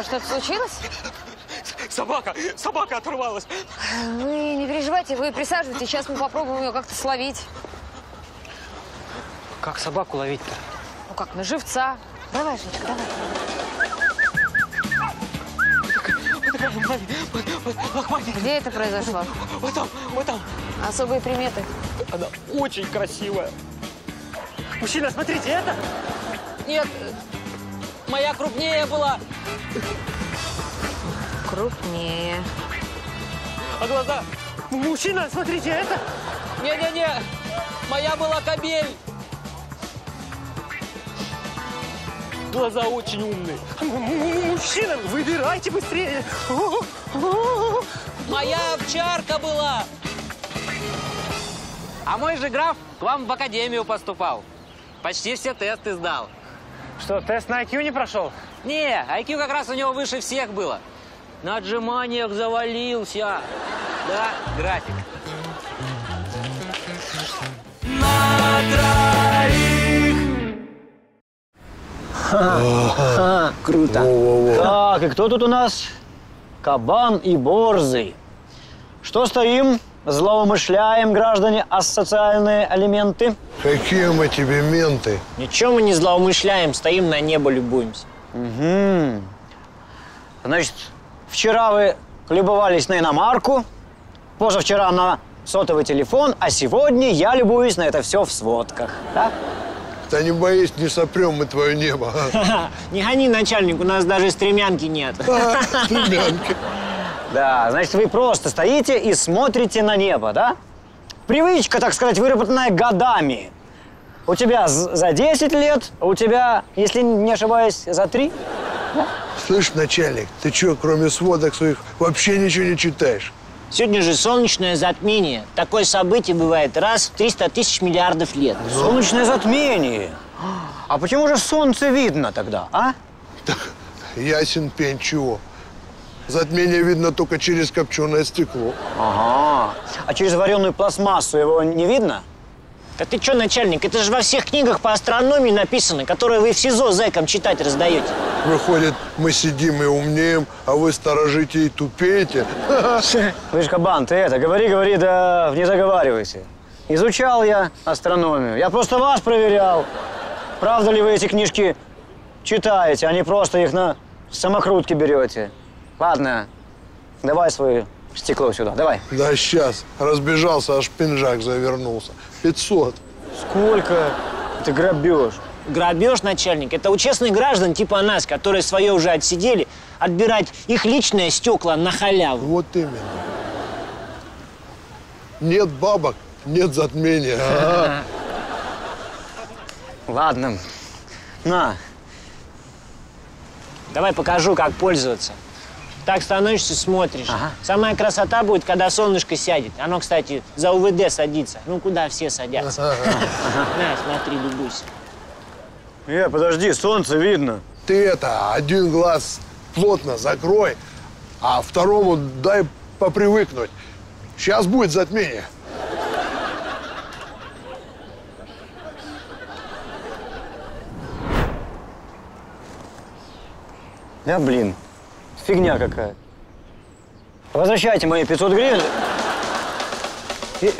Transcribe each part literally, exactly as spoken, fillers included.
Что-то случилось? Собака! Собака оторвалась! Вы не переживайте, вы присаживайтесь, сейчас мы попробуем ее как-то словить. Как собаку ловить-то? Ну как, на живца. Давай, Женечка, давай. Где это произошло? Вот там, вот там. Особые приметы. Она очень красивая. Мужчина, смотрите, это? Нет, моя крупнее была. Крупнее. А глаза? Мужчина, смотрите, это? Не-не-не, моя была кобель. Глаза очень умные. Мужчина, выбирайте быстрее. Моя овчарка была. А мой же граф к вам в академию поступал. Почти все тесты сдал. Что, тест на ай кью не прошел? Не, ай кью как раз у него выше всех было. На отжиманиях завалился. Да, график. На троих. Ха-ха, круто. Во-во-во. Так, и кто тут у нас? Кабан и Борзый. Что стоим? Злоумышляем, граждане, асоциальные элементы. Какие мы тебе менты? Ничего мы не злоумышляем, стоим на небо, любуемся. Угу. Значит, вчера вы любовались на иномарку, позавчера на сотовый телефон, а сегодня я любуюсь на это все в сводках. Да? Да не боись, не сопрем мы твое небо. Не гони, начальник, у нас даже стремянки нет. Стремянки. Да, значит, вы просто стоите и смотрите на небо, да? Привычка, так сказать, выработанная годами. У тебя за десять лет, а у тебя, если не ошибаюсь, за три. Слышь, начальник, ты что, кроме сводок своих, вообще ничего не читаешь? Сегодня же солнечное затмение. Такое событие бывает раз в триста тысяч миллиардов лет. Солнечное затмение? А почему же солнце видно тогда, а? Так, ясен пень, чего? Затмение видно только через копченое стекло. Ага. А через вареную пластмассу его не видно? Да ты что, начальник, это же во всех книгах по астрономии написано, которые вы в СИЗО зэкам читать раздаете. Выходит, мы сидим и умнеем, а вы сторожите и тупеете. Слышь, Кабан, ты это, говори, говори, да не заговаривайся. Изучал я астрономию. Я просто вас проверял. Правда ли вы эти книжки читаете, а не просто их на самокрутки берете? Ладно, давай свое стекло сюда, давай. Да сейчас. Разбежался, аж пинжак завернулся. пятьсот. Сколько? Это грабеж. Грабеж, начальник, это у честных граждан типа нас, которые свое уже отсидели, отбирать их личное стекла на халяву. Вот именно. Нет бабок, нет затмения. Ага. Ладно, на. Давай покажу, как пользоваться. Так становишься, смотришь. Ага. Самая красота будет, когда солнышко сядет. Оно, кстати, за у вэ дэ садится. Ну, куда все садятся. На, смотри, любуйся. Э, подожди, солнце видно. Ты это, один глаз плотно закрой, а второму дай попривыкнуть. Сейчас будет затмение. Да, блин, фигня какая. Возвращайте мои пятьсот гривен. И...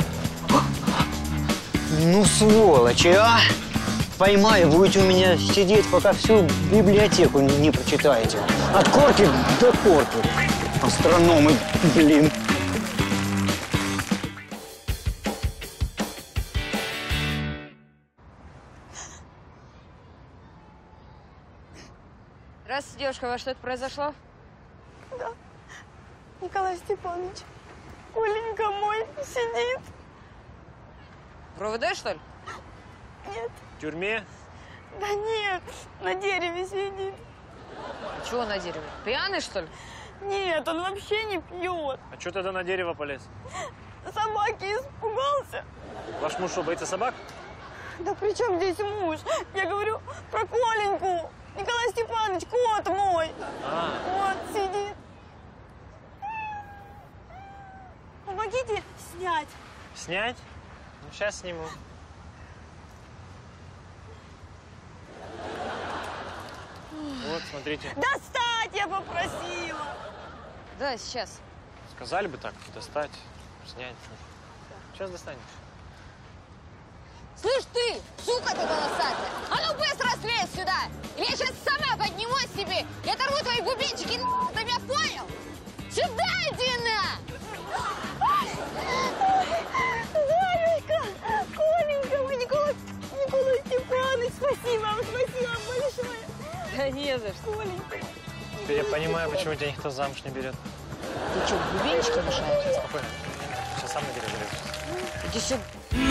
Ну, сволочи, а! Поймаю, будете у меня сидеть, пока всю библиотеку не прочитаете. От корки до корки. Астрономы, блин. Здравствуйте, девушка, у вас что-то произошло? Да. Николай Степанович, Коленька мой сидит. В ро вэ дэ, что ли? Нет. В тюрьме? Да нет, на дереве сидит. Чего на дереве? Пьяный, что ли? Нет, он вообще не пьет. А что тогда на дерево полез? Собаки испугался. Ваш муж что, боится собак? Да при чем здесь муж? Я говорю про Коленьку. Николай Степанович, кот мой. А. Вот сидит. Помогите снять. Снять? Ну, сейчас сниму. Ой. Вот, смотрите. Достать! достать я попросила. Да, сейчас. Сказали бы так, достать, снять. Сейчас достанешь. Слышь ты, сука ты волосатая, а ну быстро слезь сюда! Или я сейчас сама поднимусь себе и оторву твои бубенчики, ты меня понял? Сюда иди на! Варюшка, Коленька, мой Николай, Николай Степанович, спасибо вам, спасибо вам большое. Да не за что. Коленька. Теперь я понимаю, почему тебя никто замуж не берет. Ты что, бубенчики мешаешь? Спокойно. Сейчас сам наберешь. Иди сюда.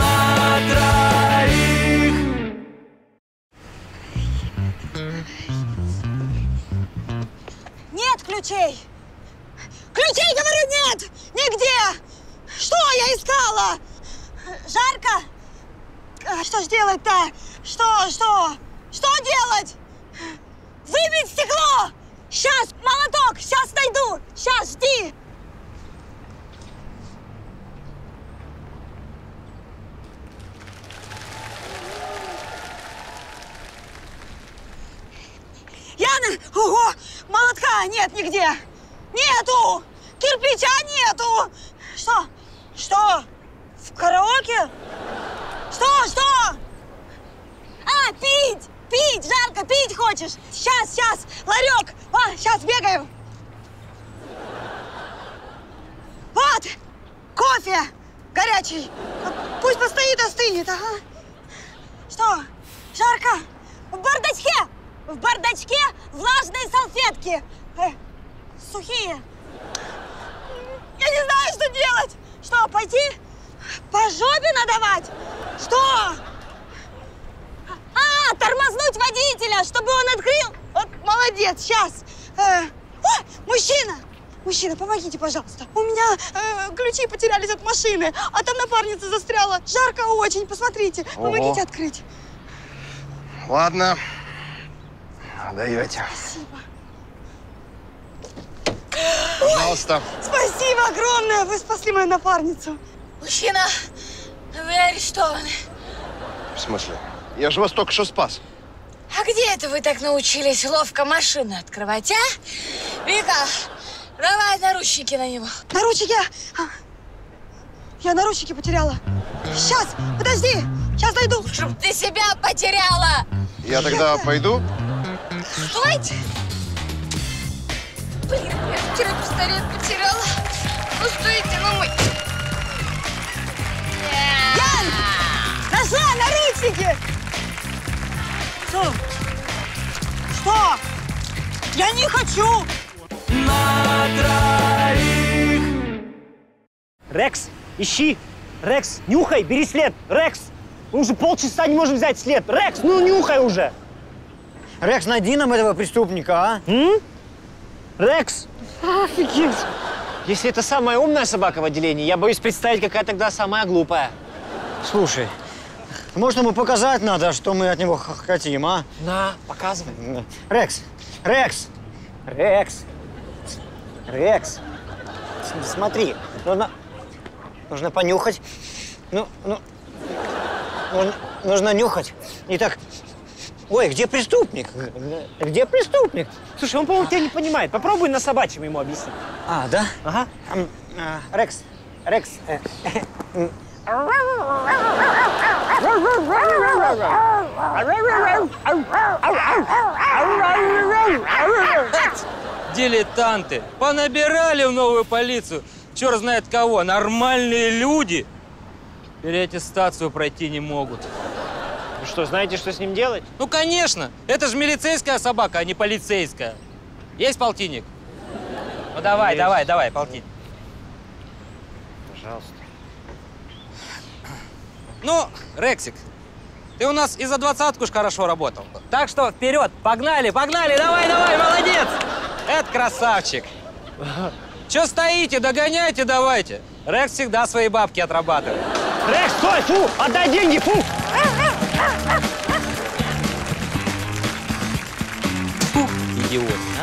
Нет ключей! Ключей, говорю, нет! Нигде! Что я искала? Жарко? А что ж делать-то? Что, что? Что делать? Выбить стекло! Сейчас, молоток, сейчас найду! Сейчас, жди! Яна! Ого! Молотка нет нигде! Нету! Кирпича нету! Что? Что? В караоке? Что? Что? А, пить! Пить! Жарко, пить хочешь? Сейчас, сейчас! Ларек! А, сейчас бегаем! Вот! Кофе! Горячий! Пусть постоит, остынет, ага. Что? Жарко? В бардачке! В бардачке влажные салфетки! Э, сухие! Я не знаю, что делать! Что, пойти? По жопе надавать? Что? А, тормознуть водителя, чтобы он открыл? Вот молодец, сейчас. Э, о, мужчина! Мужчина, помогите, пожалуйста. У меня э, ключи потерялись от машины, а там напарница застряла. Жарко очень, посмотрите. Помогите Ого. открыть. Ладно. Даете. Спасибо. Пожалуйста. Спасибо огромное, вы спасли мою напарницу. Мужчина, вы арестованы. В смысле? Я же вас только что спас. А где это вы так научились ловко машины открывать, а? Вика, давай наручники на него. Наручники? А, я наручники потеряла. Сейчас, подожди, сейчас найду. Чтоб ты себя потеряла. Я тогда пойду? Стойте! Блин, я вчера пистолет потеряла. Ну, стойте, ну мы... Ян! Нашла наручники! Что? Что? Я не хочу! Рекс, ищи! Рекс, нюхай, бери след! Рекс! Мы уже полчаса не можем взять след! Рекс, ну нюхай уже! Рекс, найди нам этого преступника, а? М? Рекс! Офигеть! Если это самая умная собака в отделении, я боюсь представить, какая тогда самая глупая. Слушай, может, ему показать надо, что мы от него х- хотим, а? На, показывай. Рекс! Рекс! Рекс! Рекс! С- Смотри, нужно, нужно понюхать. Ну, ну, нужно, нужно нюхать. И так, ой, где преступник? Где преступник? Слушай, он, по-моему, тебя не понимает. Попробуй на собачьем ему объяснить. А, да? Ага. М, а, Рекс, Рекс, э, м, Дилетанты. Понабирали в новую полицию. Черт знает кого. Нормальные люди переаттестацию пройти не могут. Ну что, знаете, что с ним делать? Ну, конечно. Это же милицейская собака, а не полицейская. Есть полтинник? Ну, давай, Есть. давай, давай, полтинник. Пожалуйста. Ну, Рексик, ты у нас и за двадцатку ж хорошо работал. Так что вперед, погнали, погнали, давай, давай, молодец! Это красавчик. Че стоите, догоняйте давайте. Рекс всегда свои бабки отрабатывает. Рекс, стой, фу! Отдай деньги, фу! Фу, идиот, а?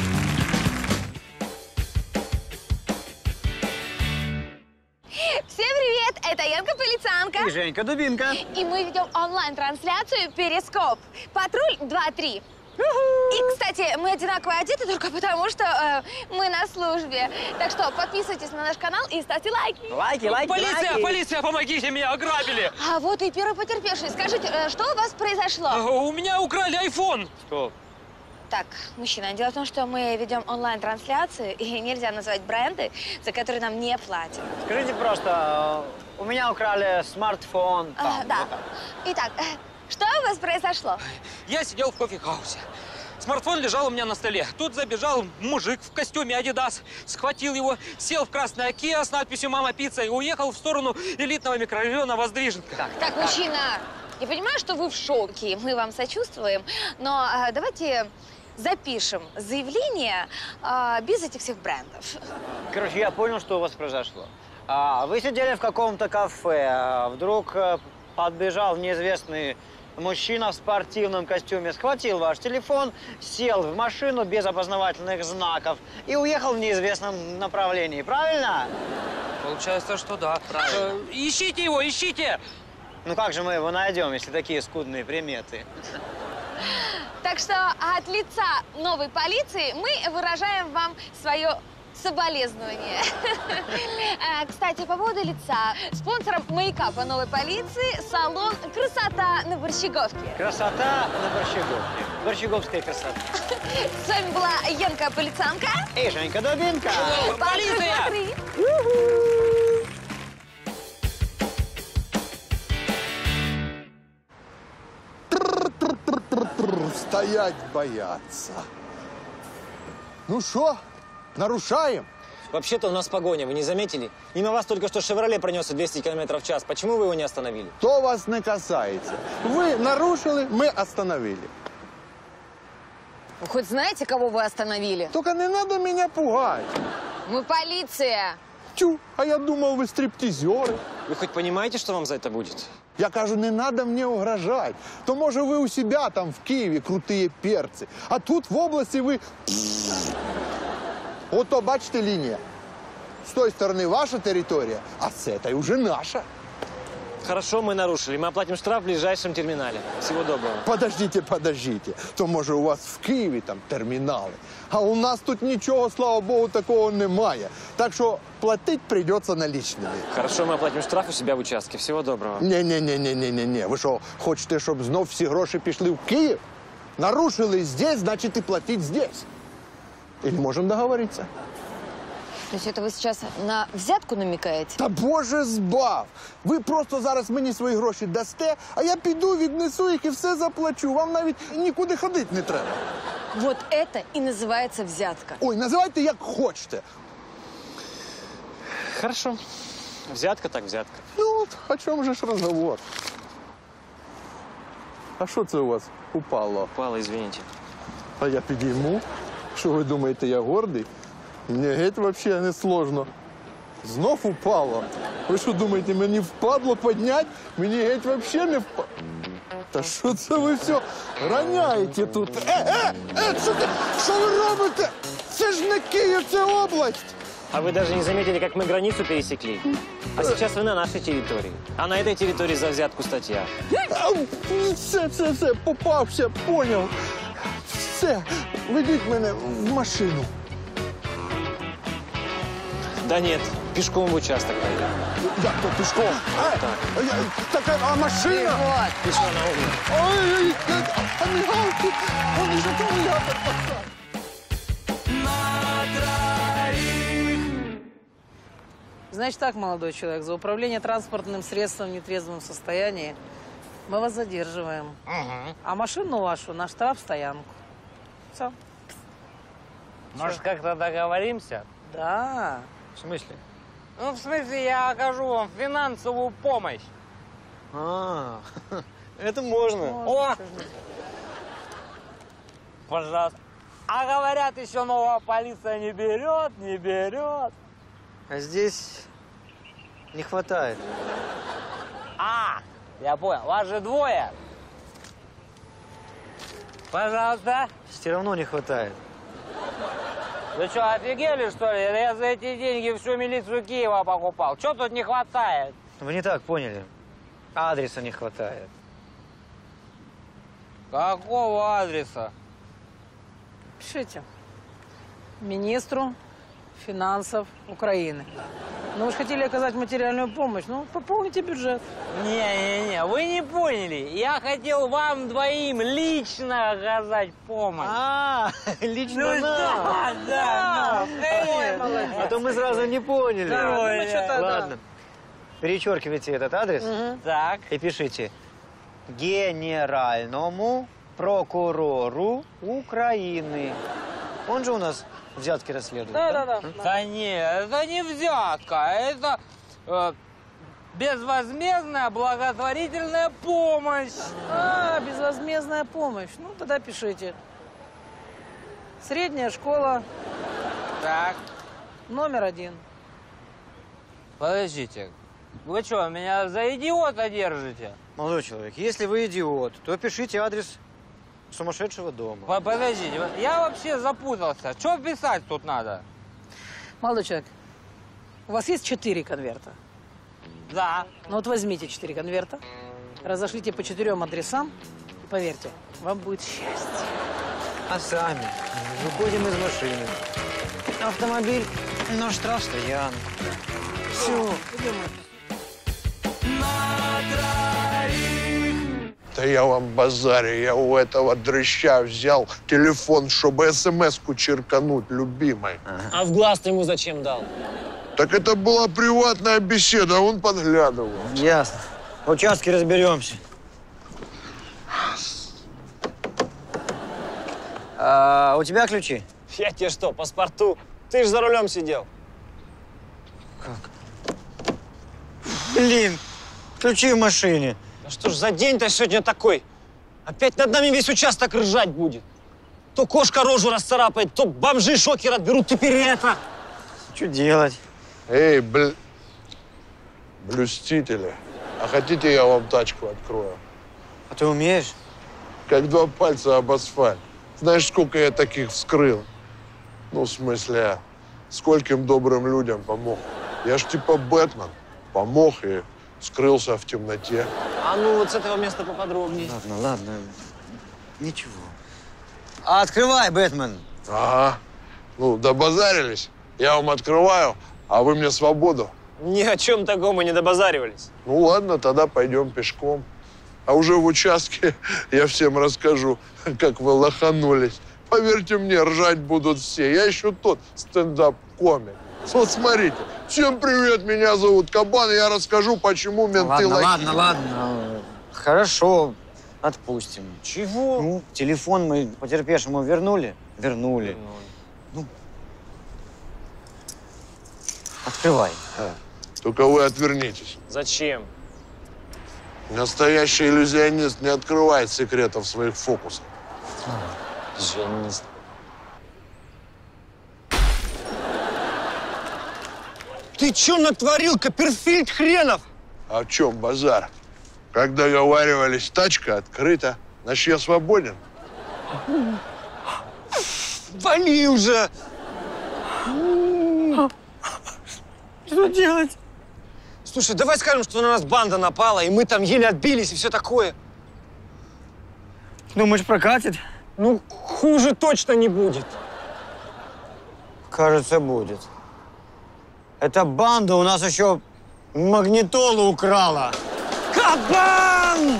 Всем привет! Это Янка Полицанка. и Женька Дубинка. И мы ведем онлайн-трансляцию «Перископ». Патруль два три. И, кстати, мы одинаково одеты только потому, что э, мы на службе. Так что подписывайтесь на наш канал и ставьте лайки. Лайки, лайки, Полиция, лайки. полиция, помогите, меня ограбили! А вот и первый потерпевший. Скажите, э, что у вас произошло? У меня украли айфон! Что? Так, мужчина, дело в том, что мы ведем онлайн-трансляцию, и нельзя называть бренды, за которые нам не платят. Скажите просто, у меня украли смартфон. А, там, да. вот так. Итак, э, что у вас произошло? Я сидел в кофе-хаусе. Смартфон лежал у меня на столе. Тут забежал мужик в костюме Adidas, схватил его, сел в красное Kia с надписью «Мама пицца» и уехал в сторону элитного микрорайона Воздвиженка. Так, мужчина, я понимаю, что вы в шоке, мы вам сочувствуем, но э, давайте запишем заявление э, без этих всех брендов. Короче, я понял, что у вас произошло. А, вы сидели в каком-то кафе, а вдруг а, подбежал неизвестный мужчина в спортивном костюме, схватил ваш телефон, сел в машину без опознавательных знаков и уехал в неизвестном направлении. Правильно? Получается, что да. Правильно. Э, ищите его, ищите! Ну как же мы его найдем, если такие скудные приметы? Так что от лица новой полиции мы выражаем вам свое соболезнование. А, Кстати, по поводу лица. Спонсором мейкапа новой полиции салон «Красота» на Борщеговке. Красота на Борщеговке. Борщеговская красота. С вами была Янка Полицанка. Эй, Женька Дубинка! Полиция! Посмотри. Стоять бояться. Ну что, нарушаем? Вообще-то у нас погоня, вы не заметили? Мимо вас только что «Шевроле» пронесся двести километров в час. Почему вы его не остановили? То вас не касается. Вы нарушили, мы остановили. Вы хоть знаете, кого вы остановили? Только не надо меня пугать. Мы полиция. Тю, а я думал, вы стриптизеры. Вы хоть понимаете, что вам за это будет? Я кажу, не надо мне угрожать. То, може, ви у себя там в Києві крутые перцы. А тут в области ви... Ото, бачите, линия. С той стороны ваша территория, а с этой уже наша. Хорошо, мы нарушили. Мы оплатим штраф в ближайшем терминале. Всего доброго. Подождите, подождите. То, може, у вас в Києві там термінали. А у нас тут нічого, слава Богу, такого немає. Так що платить придется наличными. Хорошо, мы оплатим штраф у себя в участке. Всего доброго. Ні-ні-ні-ні-ні-ні. Ви що, хочете, щоб знов всі гроші пішли в Київ? Нарушили здесь, значит и платить здесь. Или можем договориться? То есть это вы сейчас на взятку намекаете? Та Боже збав! Ви просто зараз мені свої гроші дасте, а я піду, віднесу їх і все заплачу. Вам навіть нікуди ходити не треба. Вот это и называется взятка. Ой, називайте як хочете. Хорошо. Взятка так взятка. Ну от, о чому же ж розговор? А що це у вас упало? Упало, извините. А я підійму. Що ви думаєте, я гордий? Мені геть взагалі не сложно. Знов упало. Ви що думаєте, мені впадло підняти? Мені геть взагалі не впадло. Та що це ви все роняєте тут? Е, е, е, що, ти, що ви робите? Це ж не Київ, це область. А вы даже не заметили, как мы границу пересекли? А сейчас вы на нашей территории. А на этой территории за взятку статья. Ау, Все, все, все, попався, поняв. Все, ведіть мене в машину. Да нет, пешком в участок пойдем. Як то пішком? Е, я- так, а машина? Вот. Пішла на улицу. Ой, ой, ой, а мигалки, вони ж акумулятор поставили. Значит так, молодой человек, за управление транспортным средством в нетрезвом состоянии мы вас задерживаем. Угу. А машину вашу на штрафстоянку. Все. Может, как-то договоримся? Да. В смысле? Ну, в смысле, я окажу вам финансовую помощь. А, это можно. О! Пожалуйста. А говорят, еще новая полиция не берет, не берет. А здесь не хватает. А, я понял, вас же двое. Пожалуйста. Все равно не хватает. Вы что, офигели, что ли? Я за эти деньги всю милицию Киева покупал. Что тут не хватает? Вы не так поняли. Адреса не хватает. Какого адреса? Пишите. Министру финансов Украины. Ну, вы же хотели оказать материальную помощь. Ну, пополните бюджет. Не-не-не, вы не поняли. Я хотел вам двоим лично оказать помощь. А, лично Ну, нам. да, да, ну, Ой, молодец. А то мы сразу не поняли. Да, ну, Ой, мы что-то, да. Ладно. Перечеркивайте этот адрес Мгм. Так. и пишите генеральному прокурору Украины. Он же у нас взятки расследует. Да, да, да. Да не, это не взятка, это э, безвозмездная благотворительная помощь. А, безвозмездная помощь. Ну, тогда пишите. Средняя школа Так, номер один. подождите. Вы что, меня за идиота держите? Молодой человек, если вы идиот, то пишите адрес сумасшедшего дома. По- Подождите, вот я вообще запутался. Что писать тут надо? Молодой человек, у вас есть четыре конверта? Да. Ну вот возьмите четыре конверта, разошлите по четырем адресам, и поверьте, вам будет счастье. А сами выходим из машины. Автомобиль на штрафстоянку. Все. Да я вам базарю, я у этого дрыща взял телефон, чтобы смс-ку черкануть, любимой. А в глаз ты ему зачем дал? Так это была приватная беседа, он подглядывал. Ясно. В участке разберемся. А, у тебя ключи? Я тебе что, паспорту? Ты же за рулем сидел. Блин, ключи в машине. Да что ж за день-то сегодня такой? Опять над нами весь участок ржать будет. То кошка рожу расцарапает, то бомжи шокер отберут, теперь это. Что делать? Эй, бл... блюстители, а хотите, я вам тачку открою? А ты умеешь? Как два пальца об асфальт. Знаешь, сколько я таких вскрыл? Ну, в смысле, скольким добрым людям помог. Я ж типа Бэтмен. Помог и скрылся в темноте. А ну вот с этого места поподробнее. Ладно, ладно. Ничего. А открывай, Бэтмен. Ага. Ну, добазарились. Я вам открываю, а вы мне свободу. Ни о чем таком мы не добазаривались. Ну, ладно, тогда пойдем пешком. А уже в участке я всем расскажу, как вы лоханулись. Поверьте мне, ржать будут все. Я еще тот стендап-комик. Вот смотрите. Всем привет, меня зовут Кабан, и я расскажу, почему менты Ладно, лохи. ладно, ладно. Хорошо, отпустим. Чего? Ну, телефон мы потерпевшему вернули? Вернули. Ну, открывай. Только вы отвернитесь. Зачем? Настоящий иллюзионист не открывает секретов своих фокусов. Иллюзионист. Ты что натворил, Копперфильд хренов? А в чем базар? Как договаривались, тачка открыта. Значит, я свободен. Вали уже! Что делать? Слушай, давай скажем, что на нас банда напала, и мы там еле отбились, и все такое. Думаешь, прокатит? Ну, хуже точно не будет. Кажется, будет. Эта банда у нас еще магнитолу украла. Кабан!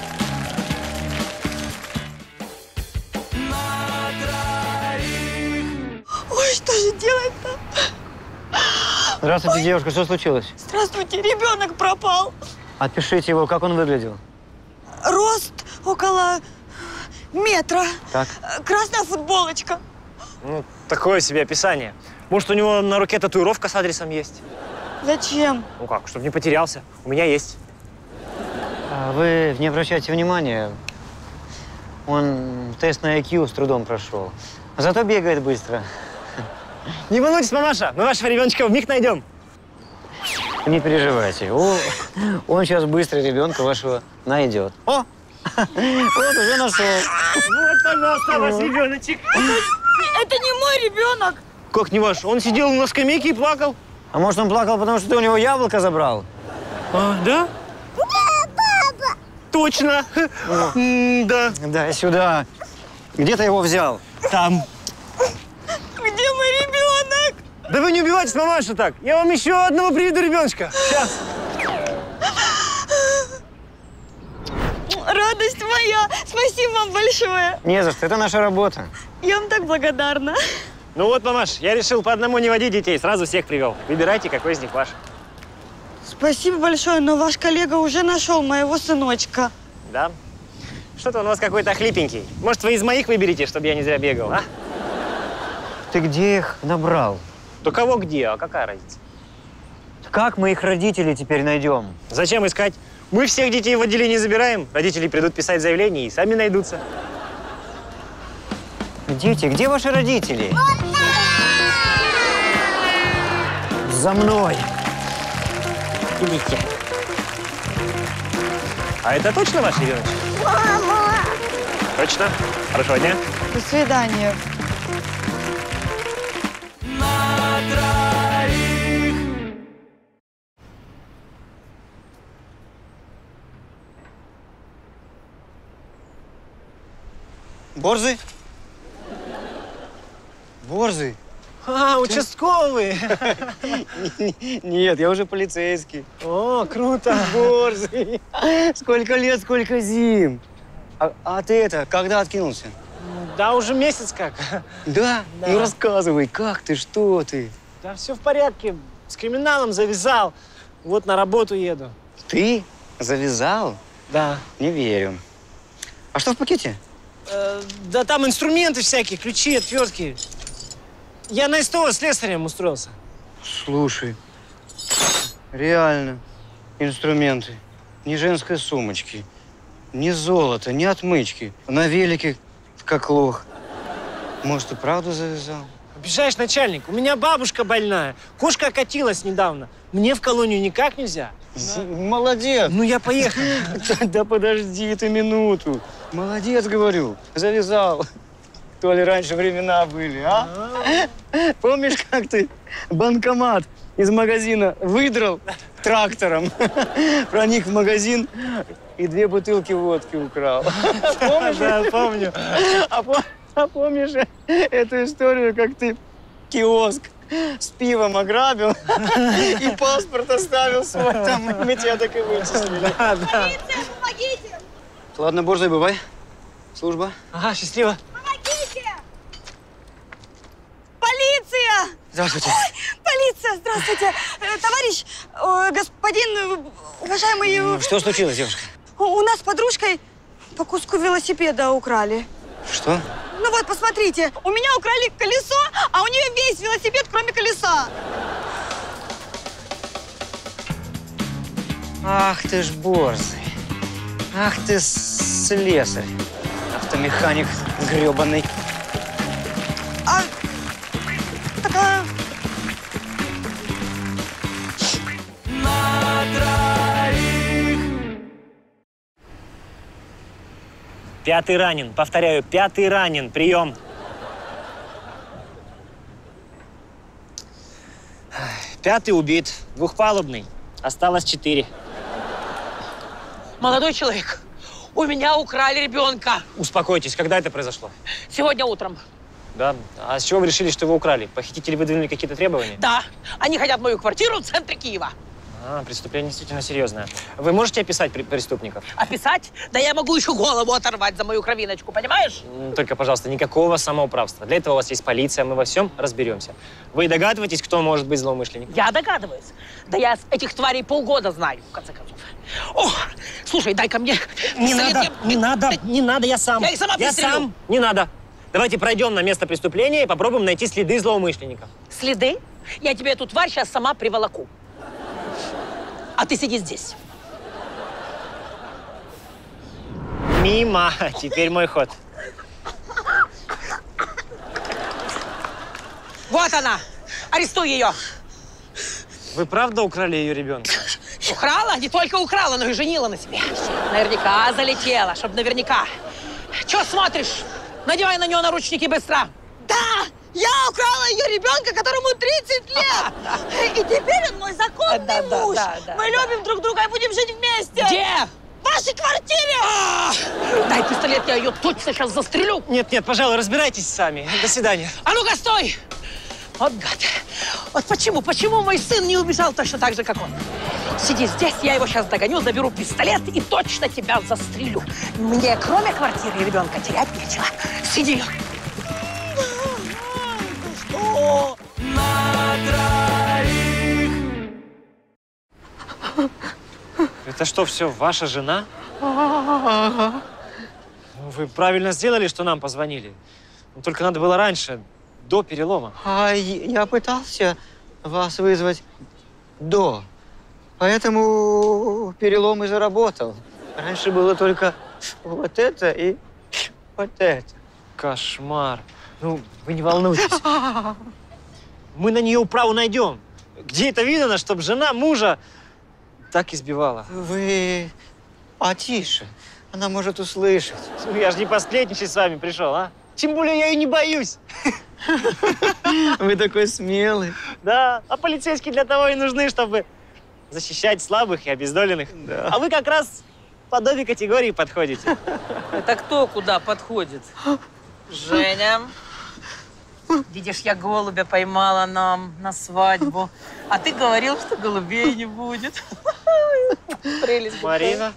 Ой, что же делать-то? Здравствуйте, девушка, что случилось? Здравствуйте, ребенок пропал. Отпишите его, как он выглядел. Рост около метра. Так. Красная футболочка. Ну, такое себе описание. Может, у него на руке татуировка с адресом есть? Зачем? Ну как, чтобы не потерялся. У меня есть. А вы не обращайте внимания. Он тест на ай кью с трудом прошел. Зато бегает быстро. Не волнуйтесь, мамаша, мы вашего ребеночка вмиг найдем. Не переживайте. О, он сейчас быстро ребенка вашего найдет. О! Вот уже нашел. Вот, пожалуйста, ваш ребеночек. Это не мой ребенок. Как не ваш? Он сидел на скамейке и плакал. А может, он плакал, потому что ты у него яблоко забрал? А, да? Точно. М, да. Да, сюда. Где ты его взял? Там. Где мой ребенок? Да вы не убивайтесь, мамаша, так. Я вам еще одного приведу ребеночка. Сейчас. Радость моя! Спасибо вам большое! Не за что, это наша работа. Я вам так благодарна. Ну вот, мамаш, я решил по одному не водить детей, сразу всех привел. Выбирайте, какой из них ваш. Спасибо большое, но ваш коллега уже нашел моего сыночка. Да? Что-то он у вас какой-то хлипенький. Может, вы из моих выберете, чтобы я не зря бегал, а? Ты где их набрал? Да кого где, а какая разница? Как мы их родителей теперь найдем? Зачем искать? Мы всех детей в отделении забираем, родители придут писать заявление и сами найдутся. Дети, где ваши родители? За мной. Идите. А это точно ваш ребеночек? Мама! Точно. Хорошего дня. До свидания. Борзый? Борзый? А, участковый. Нет, я уже полицейский. О, круто. Борзый. Сколько лет, сколько зим. А, а ты это, когда откинулся? Да, уже месяц как. Да? Да. Ну рассказывай, как ты, что ты? Да все в порядке. С криминалом завязал. Вот на работу еду. Ты завязал? Да. Не верю. А что в пакете? Э, да там инструменты всякие, ключи, отвертки. Я на СТО слесарем устроился. Слушай, реально, инструменты. Ни женской сумочки, ни золота, ни отмычки. На велике, как лох. Может, и правду завязал? Обижаешь, начальник, у меня бабушка больная. Кошка окатилась недавно. Мне в колонию никак нельзя. Молодец. Ну, я поехал. Да подожди ты минуту. Молодец, говорю, завязал. То ли раньше времена были, а? Помнишь, как ты банкомат из магазина выдрал трактором, проник в магазин и две бутылки водки украл? Помнишь? Да, помню. А, по- а помнишь эту историю, как ты киоск с пивом ограбил и паспорт оставил свой там, мы тебя так и вычислили. Да, да. Полиция, помогите! Ладно, Борзый, бывай. Служба. Ага, счастливо. Помогите! Полиция! Здравствуйте. Полиция, здравствуйте! Э, Товарищ, э, господин, э, уважаемый... э, Что случилось, девушка? У у нас с подружкой по куску велосипеда украли. Что? Ну вот, посмотрите, у меня украли колесо, а у нее весь велосипед, кроме колеса. Ах ты ж Борзый. Ах ты слесарь. Автомеханик гребаный. А... Такая... Пятый ранен. Повторяю, пятый ранен. Прием. Пятый убит. Двухпалубный. Осталось четыре. Молодой человек, у меня украли ребенка. Успокойтесь, когда это произошло? Сегодня утром. Да. А с чего вы решили, что его украли? Похитители выдвинули какие-то требования? Да, они хотят мою квартиру в центре Киева. А, преступление действительно серьезное. Вы можете описать при- преступников? Описать? Да я могу еще голову оторвать за мою кровиночку, понимаешь? М, Только, пожалуйста, никакого самоуправства. Для этого у вас есть полиция, мы во всем разберемся. Вы догадываетесь, кто может быть злоумышленником? Я догадываюсь. Да я с этих тварей полгода знаю, в конце концов. О, слушай, дай-ка мне... Не пистолет, надо, я- не надо, не надо, я сам. Я и сама Я пристрелю. сам. Не надо. Давайте пройдем на место преступления и попробуем найти следы злоумышленников. Следы? Я тебе эту тварь сейчас сама приволоку. А ты сиди здесь. Мимо. Теперь мой ход. Вот она! Арестуй ее! Вы правда украли ее ребенка? Украла? Не только украла, но и женила на себе. Наверняка залетела, чтобы наверняка. Че смотришь? Надевай на нее наручники быстро. Да! Я украла ее ребенка, которому тридцать лет! И теперь он мой законный Да, да, муж! да, да, Мы да. любим друг друга и будем жить вместе! Где? В вашей квартире! А! Дай пистолет, я ее точно сейчас застрелю. Нет, нет, пожалуй, разбирайтесь сами. До свидания. А ну-ка, стой! Вот гад. Вот почему, почему мой сын не убежал точно так же, как он? Сиди здесь, я его сейчас догоню, заберу пистолет и точно тебя застрелю. Мне, кроме квартиры и ребенка, терять нечего. Сиди. Что? Это что, все ваша жена? Вы правильно сделали, что нам позвонили. Но только надо было раньше, до перелома. А я пытался вас вызвать до. Поэтому перелом и заработал. Раньше было только вот это и вот это. Кошмар. Ну, вы не волнуйтесь. Мы на нее управу найдем. Где это видно, чтобы жена мужа так избивала? Вы потише. Она может услышать. Ну, я же не посплетничать с вами пришел, а? Тем более я ее не боюсь. Вы такой смелый. Да, а полицейские для того и нужны, чтобы защищать слабых и обездоленных. Да. А вы как раз под обе категории подходите. Это кто куда подходит? Женя. Видишь, я голубя поймала нам на свадьбу. А ты говорил, что голубей не будет. Прелесть. Марина.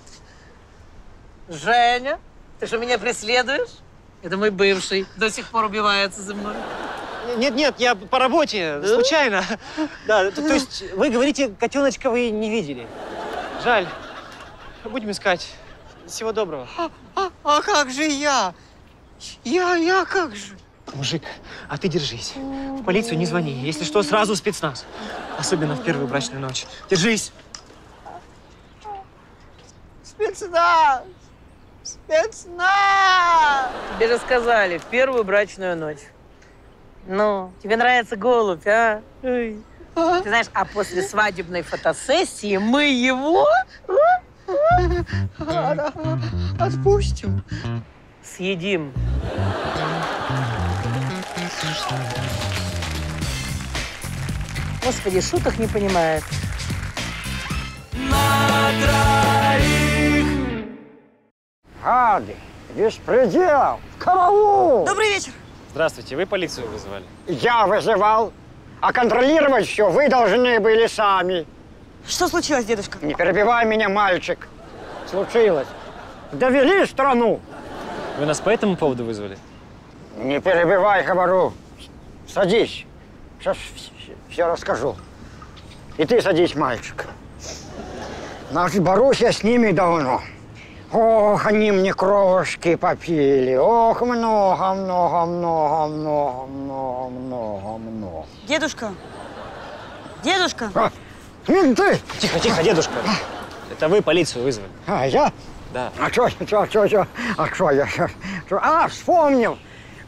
Женя, ты что, меня преследуешь? Это мой бывший. До сих пор убивается за мной. Нет-нет, я по работе, да? Случайно. Да, то, то есть вы говорите, котеночка вы не видели. Жаль. Будем искать. Всего доброго. А, а, а как же я? Я, я как же? Мужик, а ты держись. В полицию не звони. Если что, сразу спецназ. Особенно в первую брачную ночь. Держись. Спецназ! Спецназ! Тебе же сказали, в первую брачную ночь. Ну, тебе нравится голубь, а? Ой. Ты знаешь, а после свадебной фотосессии мы его отпустим. Съедим. Господи, шуток не понимает. Гады, беспредел, караул! Добрый вечер. Здравствуйте, вы полицию вызывали? Я вызывал, а контролировать все вы должны были сами. Что случилось, дедушка? Не перебивай меня, мальчик. Случилось. Довели страну. Вы нас по этому поводу вызвали? Не перебивай, говорю. Садись. Сейчас все расскажу. И ты садись, мальчик. Значит, борюсь я с ними давно. Ох, они мне кровушки попили. Ох, много, много, много, много, много, много, много. Дедушка. Дедушка. А, менты! Тихо, тихо, дедушка. Это вы полицию вызвали? А, я? Да. А что, что, что, что? А что я сейчас? А, вспомнил.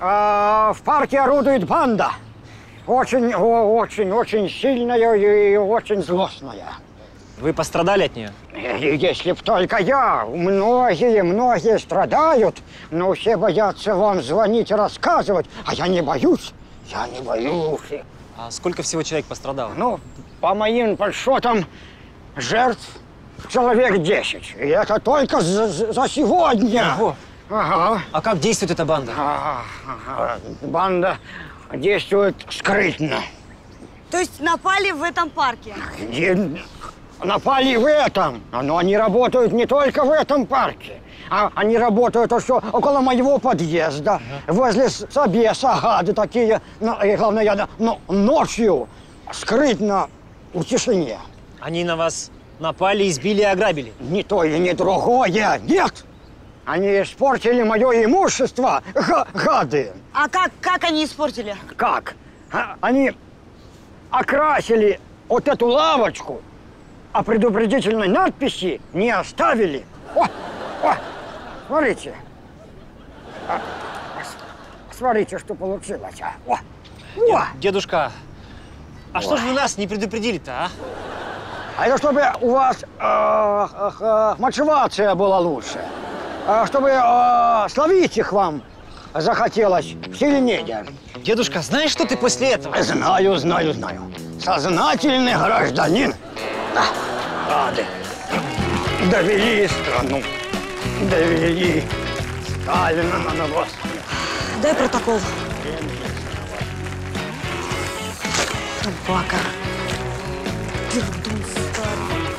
А, в парке орудует банда. Очень, о, очень, очень сильная и очень злостная. Вы пострадали от нее? Если б только я. Многие, многие страдают, но все боятся вам звонить и рассказывать. А я не боюсь. Я не боюсь. А сколько всего человек пострадало? Ну, по моим подсчетам, жертв человек десять. И это только за, за сегодня. Ого. Ага. А как действует эта банда? Ага, ага. Банда действует скрытно. То есть напали в этом парке? И напали в этом, но они работают не только в этом парке, а они работают еще около моего подъезда, ага. Возле собеса, гады такие, ну, и главное, я, ну, ночью, скрытно, в тишине. Они на вас напали, избили и ограбили? Ни то и ни другое, нет! Они испортили мое имущество, гады. А как, как они испортили? Как? А, они окрасили вот эту лавочку, а предупредительной надписи не оставили. О, о, смотрите. А, смотрите, что получилось. А. О, о. Дедушка, а Ой. Что же вы нас не предупредили-то, а? А это чтобы у вас э, э, мотивация была лучше. Э, чтобы э, словить их вам захотелось сильнее. Дедушка, знаешь, что ты после этого? Знаю, знаю, знаю. Сознательный гражданин. Да, рады. Довели страну. Довели. Правильно, надо, господи. Дай протокол. Собака. Пердун старый.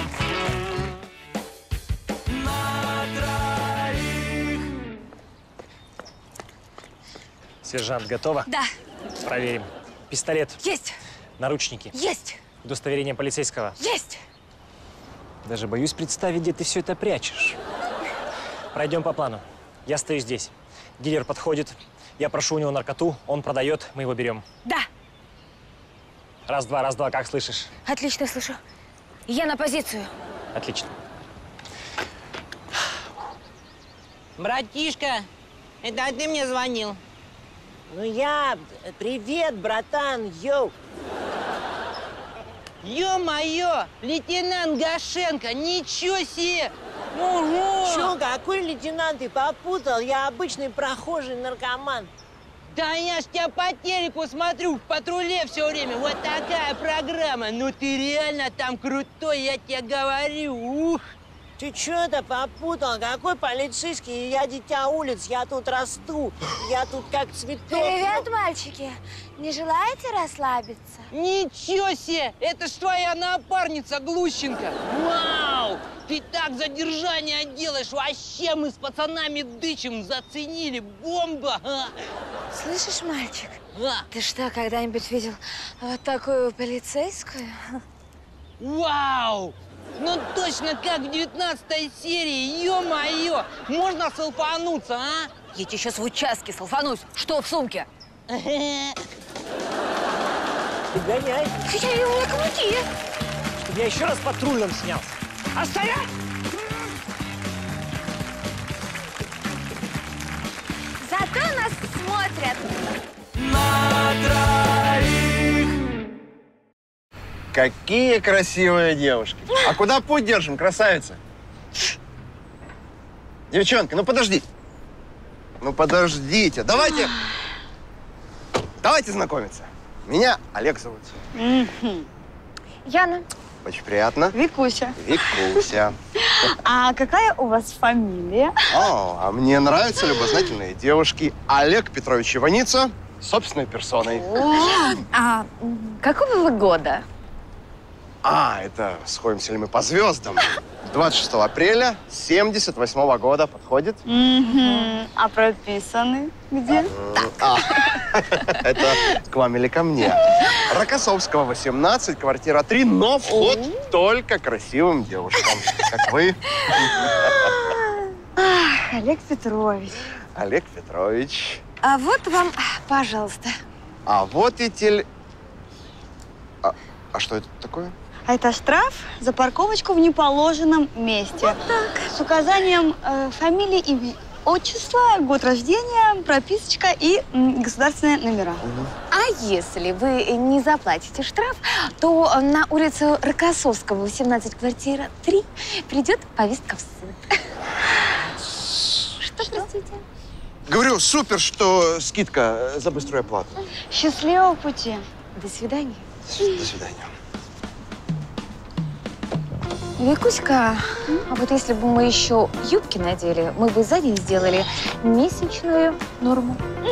Сержант, готова? Да. Проверим. Пистолет, Есть. наручники, Есть. удостоверение полицейского. Есть. Даже боюсь представить, где ты все это прячешь. Пройдем по плану. Я стою здесь. Дилер подходит. Я прошу у него наркоту, он продает, мы его берем. Да. Раз-два, раз-два, как слышишь? Отлично слышу. Я на позицию. Отлично. Братишка, это ты мне звонил? Ну я... Привет, братан, йоу. Ё-моё, лейтенант Гашенко, ничего себе! Ого! Чё, какой лейтенант, ты попутал? Я обычный прохожий наркоман. Да я ж тебя по телеку смотрю, в патруле все время. Вот такая программа. Ну ты реально там крутой, я тебе говорю. Ух! Ты чё это попутал? Какой полицейский? Я дитя улиц, я тут расту. Я тут как цветок. Привет, мальчики. Не желаете расслабиться? Ничего себе! Это ж твоя напарница Глущенко. Вау! Ты так задержание делаешь. Вообще мы с пацанами дычим, заценили. Бомба! А? Слышишь, мальчик? А? Ты что, когда-нибудь видел вот такую полицейскую? Вау! Ну точно как в девятнадцатой серии, ё-моё! Можно салфануться, а? Я тебе сейчас в участке салфанусь. Что в сумке? Ты гоняй. Я у меня каблуки. Чтобы я еще раз патрульным снялся. А стоять! Зато нас смотрят. Какие красивые девушки. А куда путь держим, красавица? Девчонка, ну подожди. Ну подождите. Давайте... Давайте знакомиться. Меня Олег зовут. Яна. Очень приятно. Викуся. Викуся. А какая у вас фамилия? О, а мне нравятся любознательные девушки. Олег Петрович Иваница собственной персоной. А какого вы года? А, это сходимся ли мы по звездам? двадцать шестого апреля семьдесят восьмого года подходит. Угу. А прописаны где? А, это к вам или ко мне? Рокоссовского, восемнадцать, квартира три, но вход только красивым девушкам, как вы. Ах, Олег Петрович. Олег Петрович. А вот вам, пожалуйста. А вот и тель... А, а что это такое? А это штраф за парковочку в неположенном месте. Вот так. С указанием э, фамилии, имя, отчества, год рождения, прописочка и м, государственные номера. Угу. А если вы не заплатите штраф, то на улицу Рокоссовского, восемнадцать, квартира три, придет повестка в суд. Что, простите? Говорю, супер, что скидка за быструю оплату. Счастливого пути. До свидания. До свидания. Викуська, а вот если бы мы еще юбки надели, мы бы за день сделали месячную норму.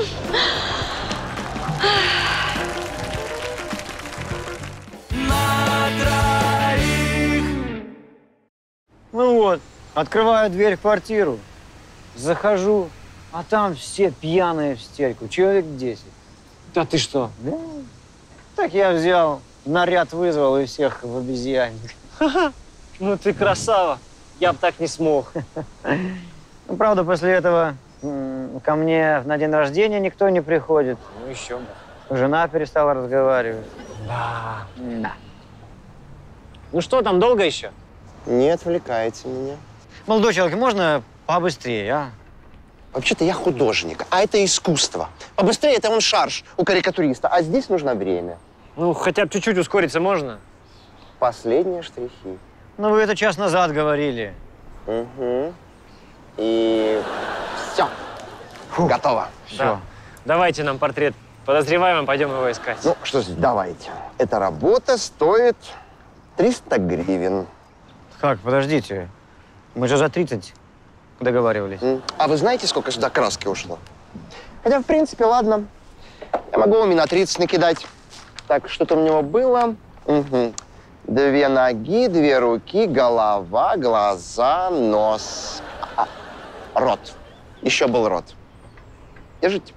Ну вот, открываю дверь в квартиру, захожу, а там все пьяные в стельку, человек десять. Да ты что? Да. Так я взял, наряд вызвал и всех в обезьянник. Ну ты красава. Я бы так не смог. Ну, правда, после этого м, ко мне на день рождения никто не приходит. Ну еще бы. Жена перестала разговаривать. Да. Да. Ну что там, долго еще? Не отвлекайте меня. Молодой человек, можно побыстрее, а? Вообще-то я художник, а это искусство. Побыстрее это он шарж у карикатуриста, а здесь нужно время. Ну, хотя бы чуть-чуть ускориться можно? Последние штрихи. Ну, вы это час назад говорили. Угу. И все. Готово. Все. Да. Давайте нам портрет подозреваемого, пойдем его искать. Ну, что ж, давайте. Эта работа стоит триста гривен. Как, подождите. Мы же за тридцать договаривались. А вы знаете, сколько сюда краски ушло? Хотя, в принципе, ладно. Я могу вам и на тридцать накидать. Так, что-то у него было. Угу. Две ноги, две руки, голова, глаза, нос. А, рот. Еще был рот. Держите.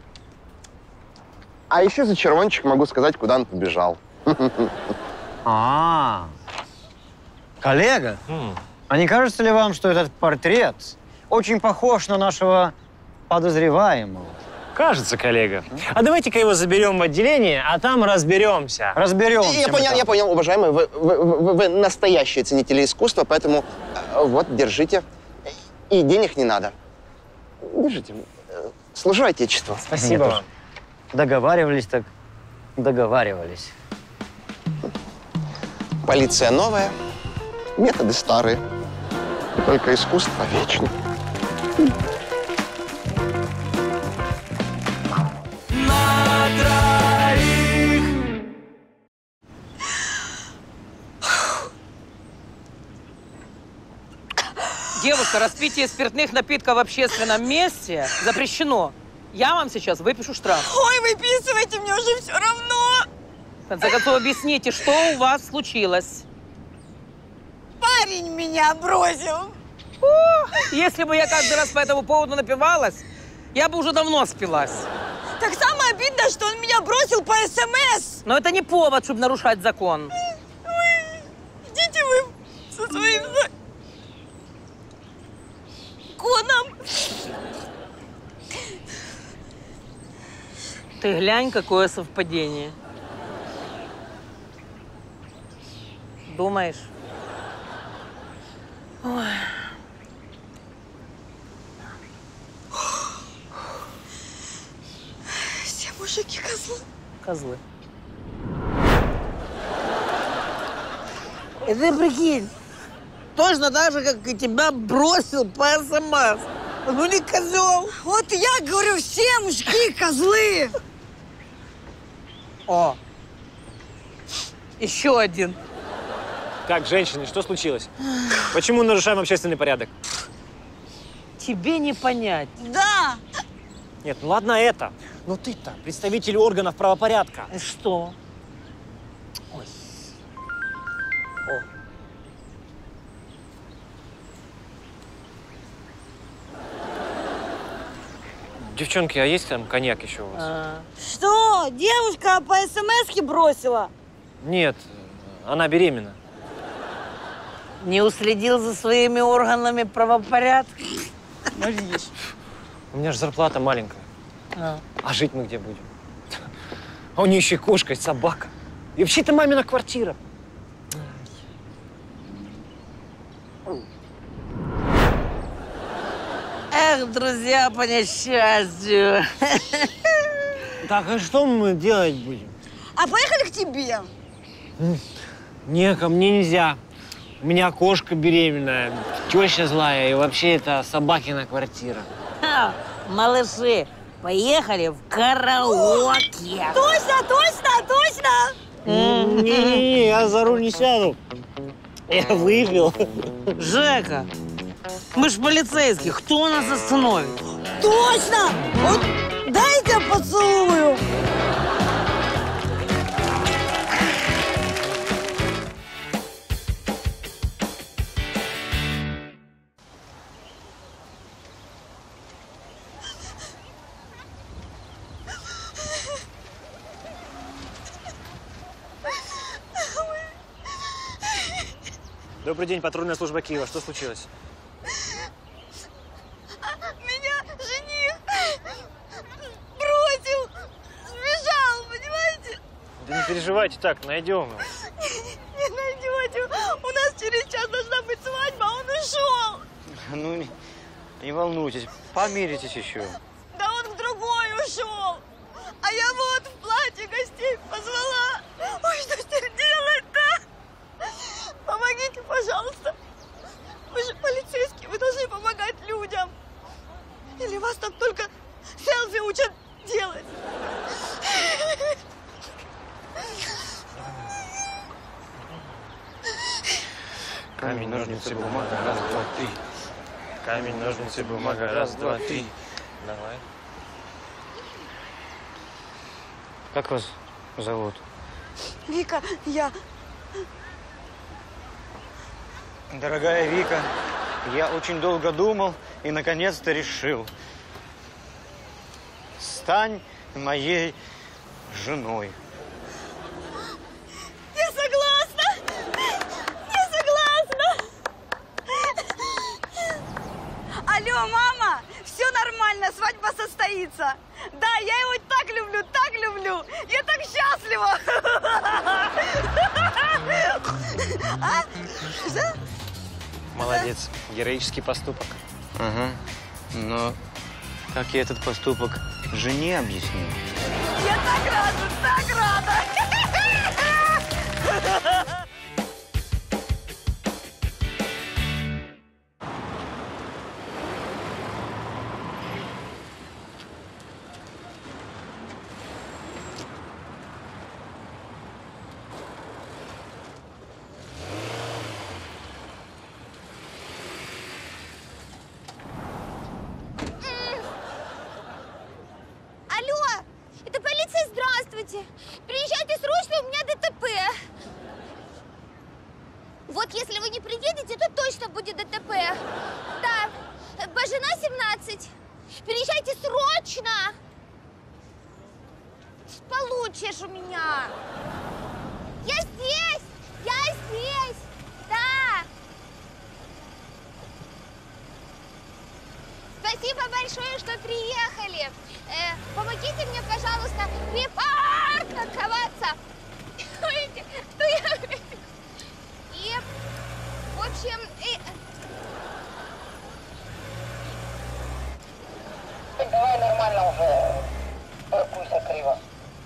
А еще за червончик могу сказать, куда он побежал. А, коллега, а не кажется ли вам, что этот портрет очень похож на нашего подозреваемого? Кажется, коллега. А давайте-ка его заберем в отделение, а там разберемся. Разберемся. Я понял, я понял, уважаемый, вы, вы, вы, вы настоящие ценители искусства, поэтому э, вот, держите. И денег не надо. Держите. Служу Отечеству. Спасибо вам. Договаривались так, договаривались. Полиция новая, методы старые. Только искусство вечно. Девушка, распитие спиртных напитков в общественном месте запрещено. Я вам сейчас выпишу штраф. Ой, выписывайте, мне уже все равно. В конце концов, объясните, что у вас случилось. Парень меня бросил. О, если бы я каждый раз по этому поводу напивалась, я бы уже давно спилась. Так самое обидное, что он меня бросил по эс эм эс. Но это не повод, чтобы нарушать закон. Ой, идите вы со своим законом. Ты глянь, какое совпадение. Думаешь? Ой. Все мужики козлы. Козлы. И ты прикинь, точно так же, как и тебя бросил по эс эм эс. Ну не козел. Вот я говорю, все мужики козлы. О, еще один. Так, женщины, что случилось? Почему нарушаем общественный порядок? Тебе не понять. Да. Нет, ну ладно это. Но ты-то представитель органов правопорядка. И что? Ой. О. Девчонки, а есть там коньяк еще у вас? А. Что? Девушка по эс эм эске бросила? Нет, она беременна. Не уследил за своими органами правопорядка? У меня же зарплата маленькая. А. А жить мы где будем? А у нее еще и кошка, и собака. И вообще-то мамина квартира. Эх, друзья, по несчастью. Так, а что мы делать будем? А поехали к тебе. Не, ко мне нельзя. У меня кошка беременная, теща злая, и вообще это собакина квартира. Ха, малыши, поехали в караоке. Точно, точно, точно. Не-не-не, я за руль не сяду. Я выпил. Жека, мы ж полицейские, кто нас остановит? Точно! Вот дайте я поцелую. Добрый день, патрульная служба Киева. Что случилось? Меня жених бросил, сбежал, понимаете? Да не переживайте так, найдем его. Не найдете. У нас через час должна быть свадьба, а он ушел. Ну, не, не волнуйтесь, помиритесь еще. Да он в другой ушел. А я вот в платье гостей позвала. Ой, что теперь делать-то? Помогите, пожалуйста. Вы же полицейские, вы должны помогать людям. Или вас там только селфи учат делать? Камень, ножницы, бумага. Раз, два, три. Камень, ножницы, бумага. Раз, два, три. Давай. Как вас зовут? Вика, я... Дорогая Вика, я очень долго думал и наконец-то решил. Стань моей женой. Я согласна! Я согласна! Алло, мама! Все нормально, свадьба состоится. Да, я его так люблю, так люблю. Я так счастлива. А? Что? Молодец. Героический поступок. Ага. Но как я этот поступок жене объясню? Я так рада, так рада. Алло, это полиция, здравствуйте. Приезжайте срочно, у меня ДТП. Вот если вы не приедете, то точно будет ДТП. Да, Бажина, семнадцать. Приезжайте срочно. Получишь у меня. Я здесь, я здесь, да. Спасибо большое, что приехали. Э, помогите мне, пожалуйста, припарковаться. Ой, что я... И, в общем... И... Давай нормально уже. Паркуйся криво.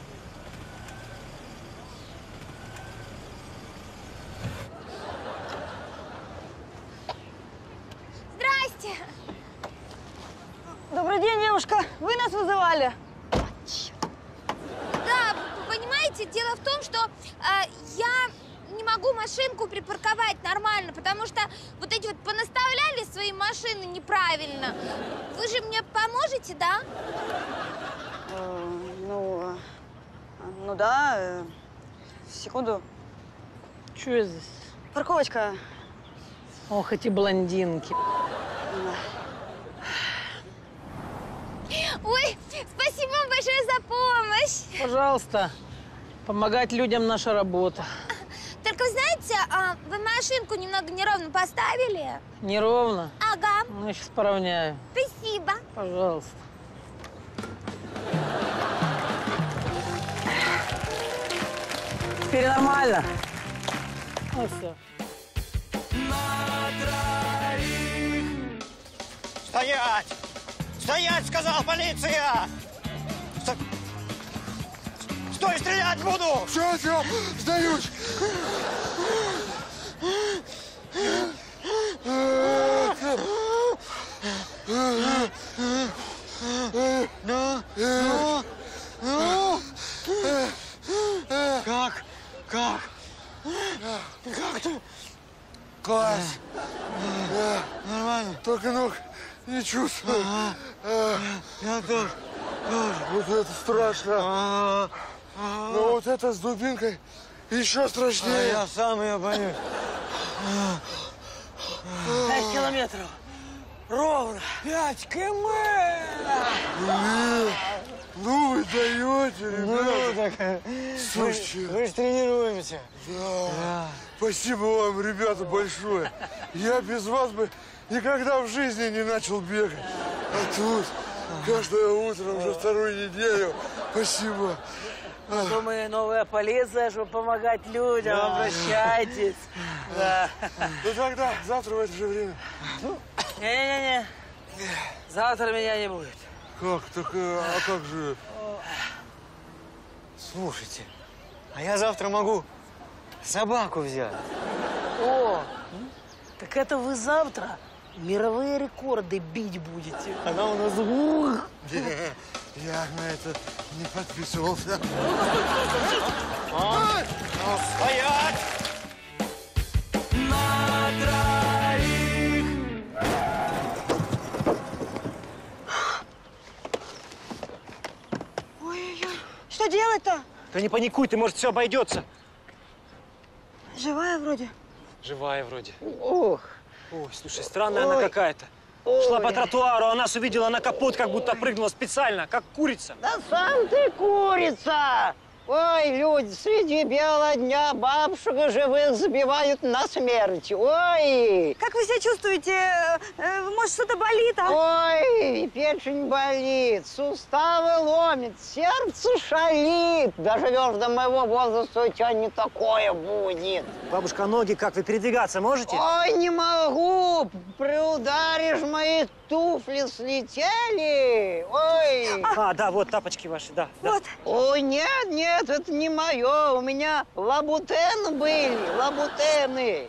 Здрасте. Добрый день, девушка. Вы нас вызывали? Да, понимаете, дело в том, что э, я не могу машинку припарковать нормально, потому что вот эти вот понаставляли свои машины неправильно. Вы же мне поможете, да? Э, ну, ну да. Э, секунду. Что это здесь? Парковочка. Ох, эти блондинки. Ой, спасибо вам большое за помощь. Пожалуйста. Помогать людям наша работа. Только, знаете, а, вы машинку немного неровно поставили. Неровно? Ага. Ну, я сейчас поравняю. Спасибо. Пожалуйста. Теперь нормально. Ну все. Стоять! Стоять, сказал, полиция! Сто... Стой, стрелять буду! Все, все, сдаюсь! Ну, ну, ну. Как? Как? Как ты? Класс! Нормально? Только ног не чувствую. Ага. А, Я тоже. Вот это страшно. А, Но вот это с дубинкой еще страшнее. Я сам ее боюсь. Пять километров. Ровно. Пять километров. Блин, ну вы даете, Ну, ребята. так, Слушайте. мы, мы же тренируемся. Да. Да. Спасибо вам, ребята, большое. Я без вас бы никогда в жизни не начал бегать. А тут каждое утро уже вторую неделю. Спасибо. А то мы новая полиция, чтобы помогать людям. Да. Обращайтесь. Да. Ну тогда, завтра в это же время. Не-не-не. Завтра меня не будет. Как? Так, э, а как же? Слушайте, а я завтра могу собаку взять. О, так это вы завтра мировые рекорды бить будете. Она у нас... Ух. Не, я на это не подписывался. А? Ну, стоять! Да не паникуй ты, может, все обойдется. Живая вроде. Живая вроде. Ох. Ой, слушай, странная Ой. она какая-то. Шла по тротуару, а нас увидела на капот, как будто прыгнула специально, как курица. Да сам ты курица! Ой, люди, среди бела дня бабушек живых забивают на смерть. Ой! Как вы себя чувствуете? Э, Может, что-то болит, а? Ой, печень болит, суставы ломит, сердце шалит. Доживешь до моего возраста, у тебя не такое будет. Бабушка, ноги как? Вы передвигаться можете? Ой, не могу! Приударишь, мои туфли слетели. Ой! А, да, вот тапочки ваши, да. Вот. Ой, нет, нет, это не мое. У меня лабутены были, лабутены.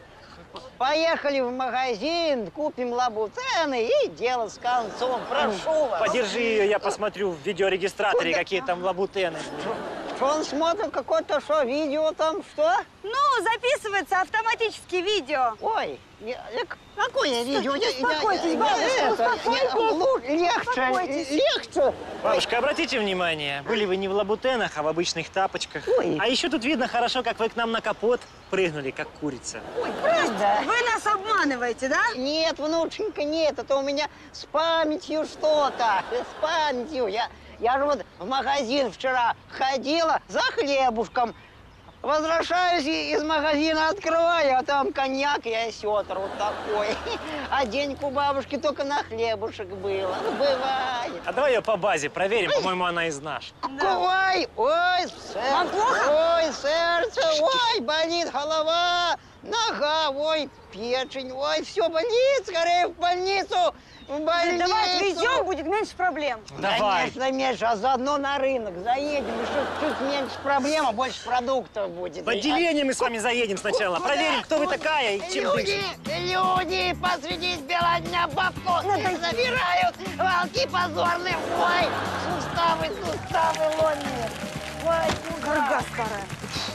Поехали в магазин, купим лабутены и дело с концом. Прошу вас. Подержи ее, я посмотрю в видеорегистраторе, какие там лабутены. Что он смотрит, какое-то что, видео там, что? Ну, записывается автоматически видео. Ой, я, я, какое видео? Я- я- Успокойтесь, я- бабушка, это, я- успокойтесь. лу- Легче, Успокойтесь. легче. Бабушка, обратите внимание, были вы не в лабутенах, а в обычных тапочках. Ой. А еще тут видно хорошо, как вы к нам на капот прыгнули, как курица. Ой, правда? Вы нас обманываете, да? Нет, внученька, нет, это у меня с памятью что-то, с памятью. Я, я же вот в магазин вчера ходила за хлебушком, возвращаюсь и из магазина открываю, а там коньяк и осетр вот такой. А денег у бабушки только на хлебушек было. Ну, бывает. А давай ее по базе проверим, по-моему, она из наших. Ой, ой, Вам плохо? сердце, ой, сердце, ой, болит голова, нога, ой, печень, ой, все болит, скорее в больницу, в больницу. Давай отвезем, будет меньше проблем. Давай. Конечно, меньше, а заодно на рынок заедем, и что чуть меньше проблем, а больше продуктов будет. В отделение мы с вами заедем сначала, Куда? проверим, кто вы Куда? такая и чем Люди, дышите. люди, посреди бела дня бабку забирают, волки позорные, ой, суставы, суставы ломят. Ой, куда? Карга старая.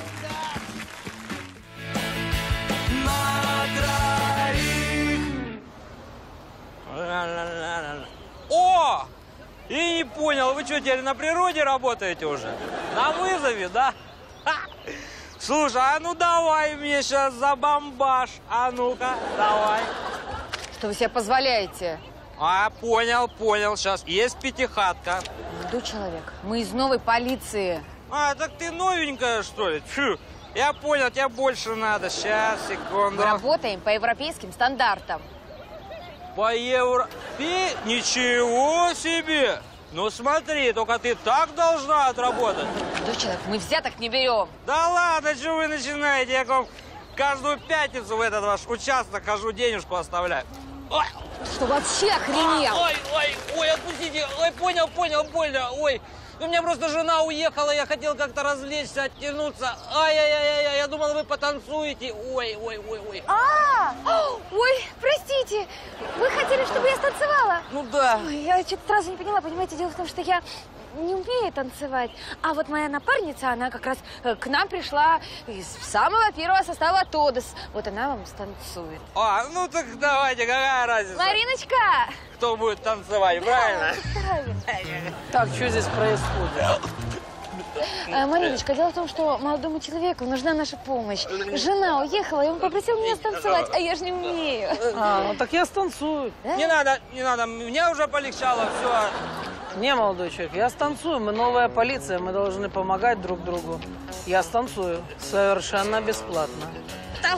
О! И не понял, вы что, теперь на природе работаете уже? На вызове, да? Ха! Слушай, а ну давай мне сейчас забомбаш. А ну-ка, давай. Что вы себе позволяете? А, понял, понял. Сейчас есть пятихатка. Молодой человек, мы из новой полиции. А, так ты новенькая, что ли? Фу. Я понял, тебе больше надо. Сейчас, секунду. Мы работаем по европейским стандартам. По евро... Пи... Ничего себе! Ну смотри, только ты так должна отработать. Молодой человек, мы взяток не берем. Да ладно, что вы начинаете? Я к вам каждую пятницу в этот ваш участок хожу, денежку оставляю. Ой, Что вообще охренел? ой, ой, ой, отпустите. Ой, понял, понял, больно. Ой, у меня просто жена уехала, я хотел как-то развлечься, оттянуться. Ай-яй-яй-яй, я думал, вы потанцуете. Ой, ой, ой, ой. А, ой, простите, вы хотели, чтобы я станцевала? Ну да. Ой, я что-то сразу не поняла, понимаете, дело в том, что я не умею танцевать. А вот моя напарница, она как раз э, к нам пришла из самого первого состава Тодос. Вот она вам станцует. А, ну так давайте, какая разница? Мариночка! Кто будет танцевать, правильно? Правильно. Так, что здесь происходит? Э, Мариночка, дело в том, что молодому человеку нужна наша помощь. Жена уехала, и он попросил меня станцевать, а я же не умею. А, ну так я станцую. Не надо, не надо, мне уже полегчало, все. Не, молодой человек, я станцую. Мы новая полиция, мы должны помогать друг другу. Я станцую совершенно бесплатно. А,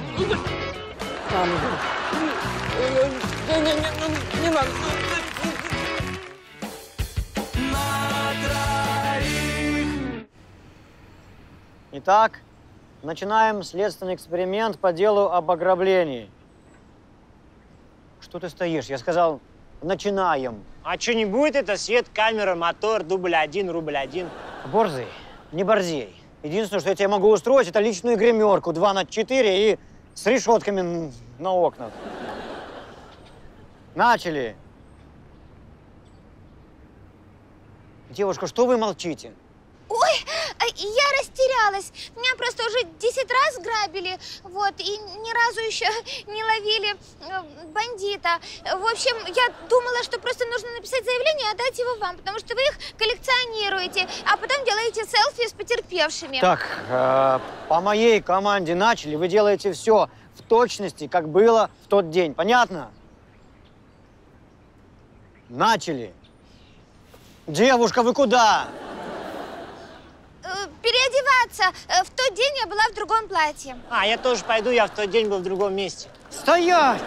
ну. Не, не, не, не надо. Итак, начинаем следственный эксперимент по делу об ограблении. Что ты стоишь? Я сказал, начинаем. А что не будет это? Свет, камера, мотор, дубль один, рубль один. Борзый, не борзей. Единственное, что я тебе могу устроить, это личную гримерку два на четыре и с решетками на окнах. Начали. Девушка, что вы молчите? Ой, а я растерялась. Меня просто уже десять раз грабили, вот, и ни разу еще не ловили э, бандита. В общем, я думала, что просто нужно написать заявление и отдать его вам, потому что вы их коллекционируете, а потом делаете селфи с потерпевшими. Так, э, по моей команде начали, вы делаете все в точности, как было в тот день. Понятно? Начали. Девушка, вы куда? Переодеваться. В тот день я была в другом платье. А, я тоже пойду, я в тот день был в другом месте. Стоять!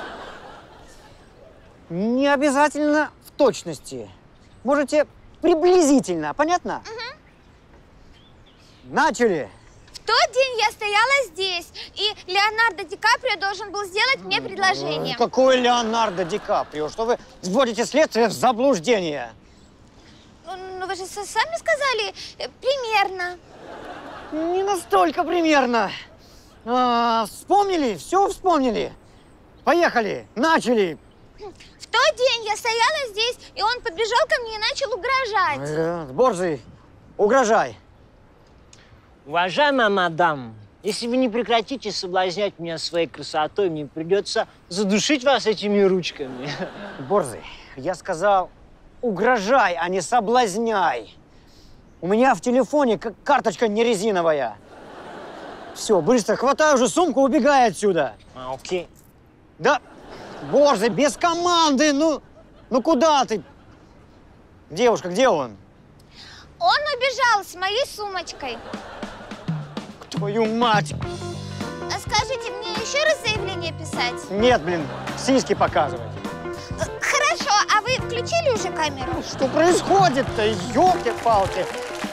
Не обязательно в точности. Можете приблизительно, понятно? Угу. Начали. В тот день я стояла здесь, и Леонардо Ди Каприо должен был сделать мне предложение. Какой Леонардо Ди Каприо? Что вы вводите следствие в заблуждение? Ну, вы же сами сказали, примерно. Не настолько примерно. А, вспомнили? Все вспомнили? Поехали, начали. В тот день я стояла здесь, и он подбежал ко мне и начал угрожать. Э, Борзый, угрожай. Уважаемая мадам, если вы не прекратите соблазнять меня своей красотой, мне придется задушить вас этими ручками. Борзый, я сказал, угрожай, а не соблазняй. У меня в телефоне карточка не резиновая. Все, быстро, хватай уже сумку, убегай отсюда. А, окей. Да, Борзый, без команды, ну, ну куда ты? Девушка, где он? Он убежал с моей сумочкой. Твою мать! А скажите, мне еще раз заявление писать? Нет, блин, сиськи показывать. Хорошо, а вы включили уже камеру? Что происходит-то? Ёлки-палки!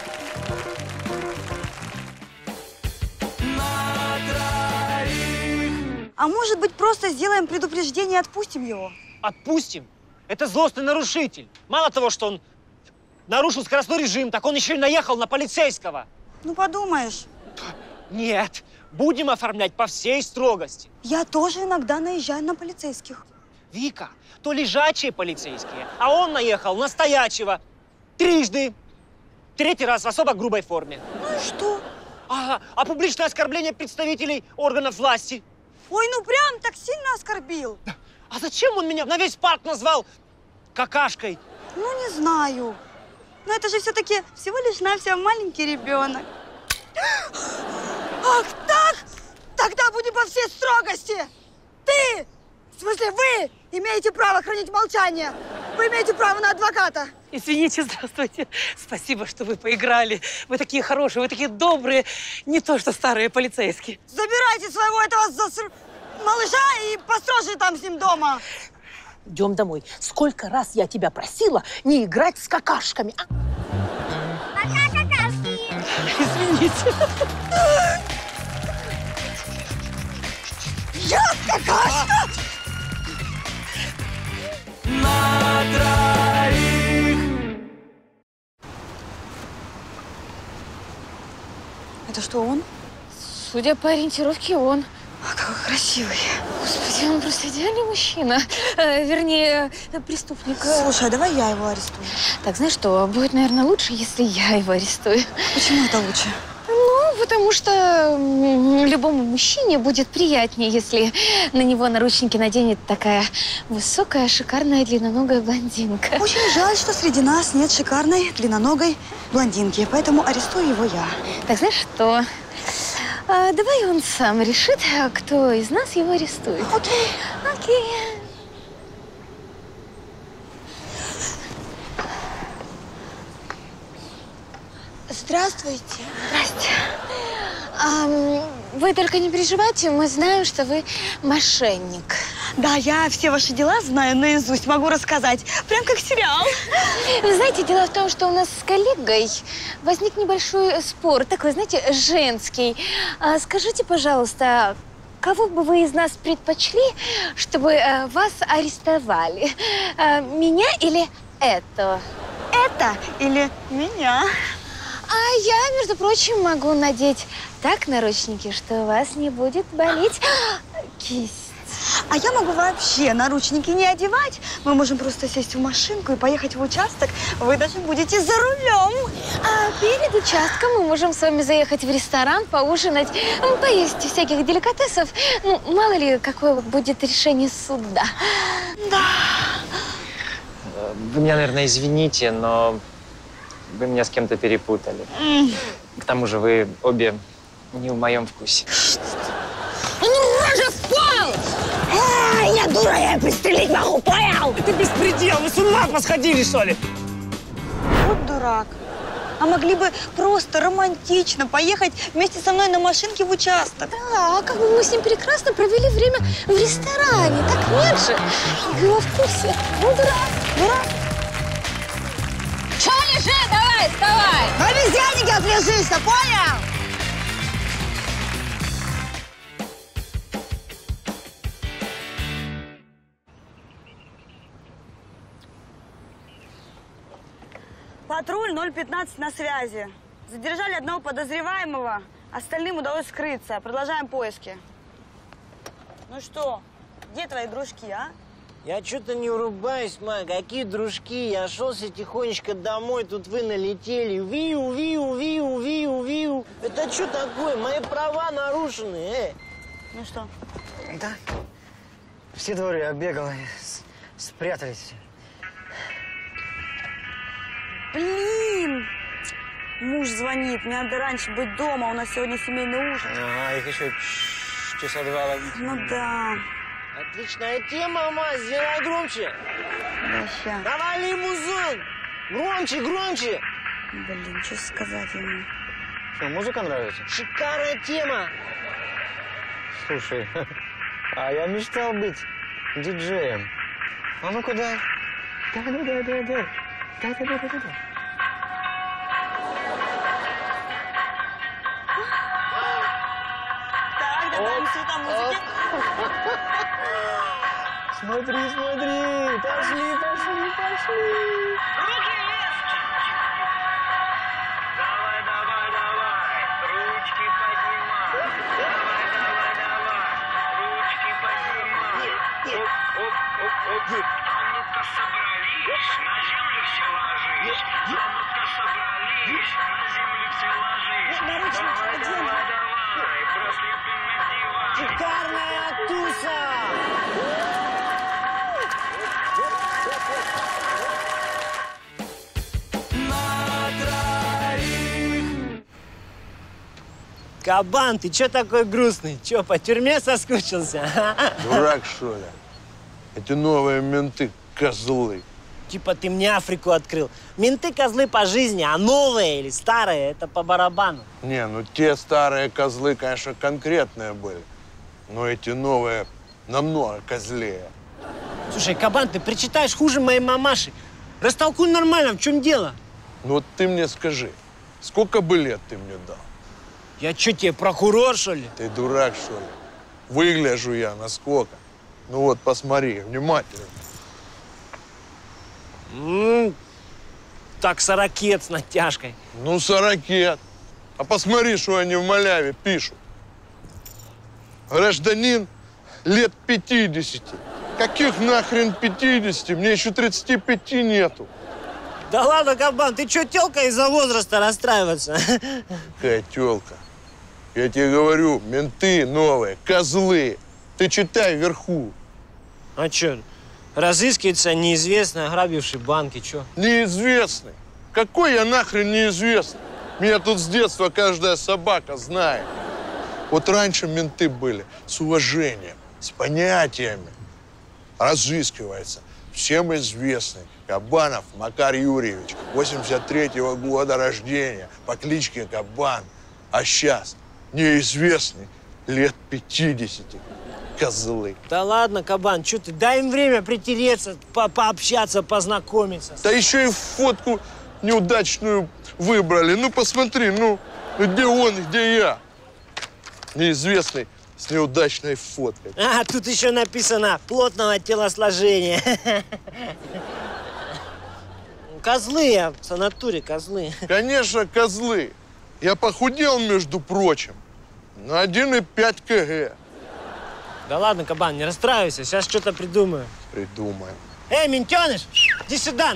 А может быть, просто сделаем предупреждение и отпустим его? Отпустим? Это злостный нарушитель. Мало того, что он нарушил скоростной режим, так он еще и наехал на полицейского. Ну, подумаешь. Нет, будем оформлять по всей строгости. Я тоже иногда наезжаю на полицейских. Вика, то лежачие полицейские, а он наехал на стоячего. Трижды. Третий раз в особо грубой форме. Ну и что? А, а публичное оскорбление представителей органов власти? Ой, ну прям так сильно оскорбил. А зачем он меня на весь парк назвал какашкой? Ну, не знаю. Но это же все-таки всего лишь навсего маленький ребенок. Ах так? Тогда будем по всей строгости. Ты, в смысле вы, имеете право хранить молчание. Вы имеете право на адвоката. Извините, здравствуйте. Спасибо, что вы поиграли. Вы такие хорошие, вы такие добрые. Не то, что старые полицейские. Забирайте своего этого заср... малыша и построже там с ним дома. Идем домой. Сколько раз я тебя просила не играть с какашками. А? Пока, какашки! Извините. Я какашка! На троих. Это что, он? Судя по ориентировке, он. А какой красивый. Господи, он просто идеальный мужчина. Э, вернее, преступник. Слушай, а давай я его арестую. Так, знаешь что, будет, наверное, лучше, если я его арестую. Почему это лучше? Ну, потому что м, любому мужчине будет приятнее, если на него наручники наденет такая высокая, шикарная, длинноногая блондинка. Очень жаль, что среди нас нет шикарной, длинноногой блондинки, поэтому арестую его я. Так, знаешь что? А, давай он сам решит, кто из нас его арестует. Окей. Окей. Здравствуйте. Здрасте. А, вы только не переживайте, мы знаем, что вы мошенник. Да, я все ваши дела знаю наизусть, могу рассказать. Прям как сериал. Вы знаете, дело в том, что у нас с коллегой возник небольшой спор, такой, знаете, женский. А, скажите, пожалуйста, кого бы вы из нас предпочли, чтобы а, вас арестовали? А, меня или это? Это или меня? А я, между прочим, могу надеть так наручники, что у вас не будет болеть кисть. А я могу вообще наручники не одевать. Мы можем просто сесть в машинку и поехать в участок. Вы даже будете за рулем. А перед участком мы можем с вами заехать в ресторан, поужинать, м, поесть всяких деликатесов. Ну, мало ли, какое будет решение суда. Да. Вы меня, наверное, извините, но вы меня с кем-то перепутали. М. К тому же вы обе не в моем вкусе. Ну, рожа в пол! А, я дура, я пристрелить могу, понял? Это беспредел, вы с ума посходили, что ли? Вот дурак. А могли бы просто романтично поехать вместе со мной на машинке в участок. Да, а как бы мы с ним прекрасно провели время в ресторане. Так нет же. В его вкусе. Ну, дурак, дурак. Чё лежи? Давай, вставай. На обезьяннике отвяжись, понял? Патруль ноль пятнадцать на связи. Задержали одного подозреваемого, остальным удалось скрыться. Продолжаем поиски. Ну что, где твои дружки, а? Я что-то не врубаюсь, ма. Какие дружки? Я шелся тихонечко домой, тут вы налетели. Виу, виу, виу, виу, виу. Это что такое? Мои права нарушены, э. Ну что? Да. Все дворы оббегал и спрятались. Блин! Муж звонит, мне надо раньше быть дома, у нас сегодня семейный ужин. Ага, их еще часа два ловить. Ну да. Отличная тема, ма, сделай громче. Да, ща. Давай лимузон! Громче, громче! Блин, что сказать ему? Что, музыка нравится? Шикарная тема! Слушай, а я мечтал быть диджеем. А ну-ка дай. Дай, дай, дай, дай, дай. Дай, дай, дай, дай, дай. Так, добавим цвета музыки. Смотри, смотри! Пошли, пошли, пошли! Руки вверх! Давай, давай, давай, ручки поднимай. Давай, давай, давай, ручки поднимай. Оп, оп, оп, оп. А ну-ка собрались, на землю все ложись. А ну-ка собрались, на землю все ложись. Давай, давай, давай, браслеты надевай. Шикарная туса! Кабан, ты чё такой грустный? Чё, по тюрьме соскучился? Дурак, что ли? Эти новые менты – козлы. Типа ты мне Африку открыл. Менты козлы по жизни, а новые или старые – это по барабану. Не, ну те старые козлы, конечно, конкретные были. Но эти новые намного козлее. Слушай, Кабан, ты причитаешь хуже моей мамаши. Растолкуй нормально, в чем дело? Ну вот ты мне скажи, сколько бы лет ты мне дал? Я что, тебе прокурор, что ли? Ты дурак, что ли? Выгляжу я на сколько? Ну вот, посмотри, внимательно. М-м, так, сорокет с натяжкой. Ну, сорокет. А посмотри, что они в маляве пишут. Гражданин лет пятидесяти. Каких нахрен пятидесяти? Мне еще тридцати пяти нету. Да ладно, Кабан, ты что, тёлка из-за возраста расстраиваться? Какая тёлка? Я тебе говорю, менты новые, козлы. Ты читай вверху. А чё, разыскивается неизвестный, ограбивший банки, чё? Неизвестный. Какой я нахрен неизвестный? Меня тут с детства каждая собака знает. Вот раньше менты были с уважением, с понятиями. Разыскивается всем известный Кабанов Макар Юрьевич, восемьдесят третьего года рождения, по кличке Кабан. А сейчас неизвестный, лет пятидесяти. Козлы. Да ладно, Кабан, что ты, дай им время притереться, по пообщаться, познакомиться. Да еще и фотку неудачную выбрали. Ну, посмотри, ну, где он, где я. Неизвестный с неудачной фоткой. А, тут еще написано плотного телосложения. Козлы я, в санатории козлы. Конечно, козлы. Я похудел, между прочим, на один и пять килограмм. Да ладно, кабан, не расстраивайся, сейчас что-то придумаю. Придумаем. Эй, ментеныш, иди сюда.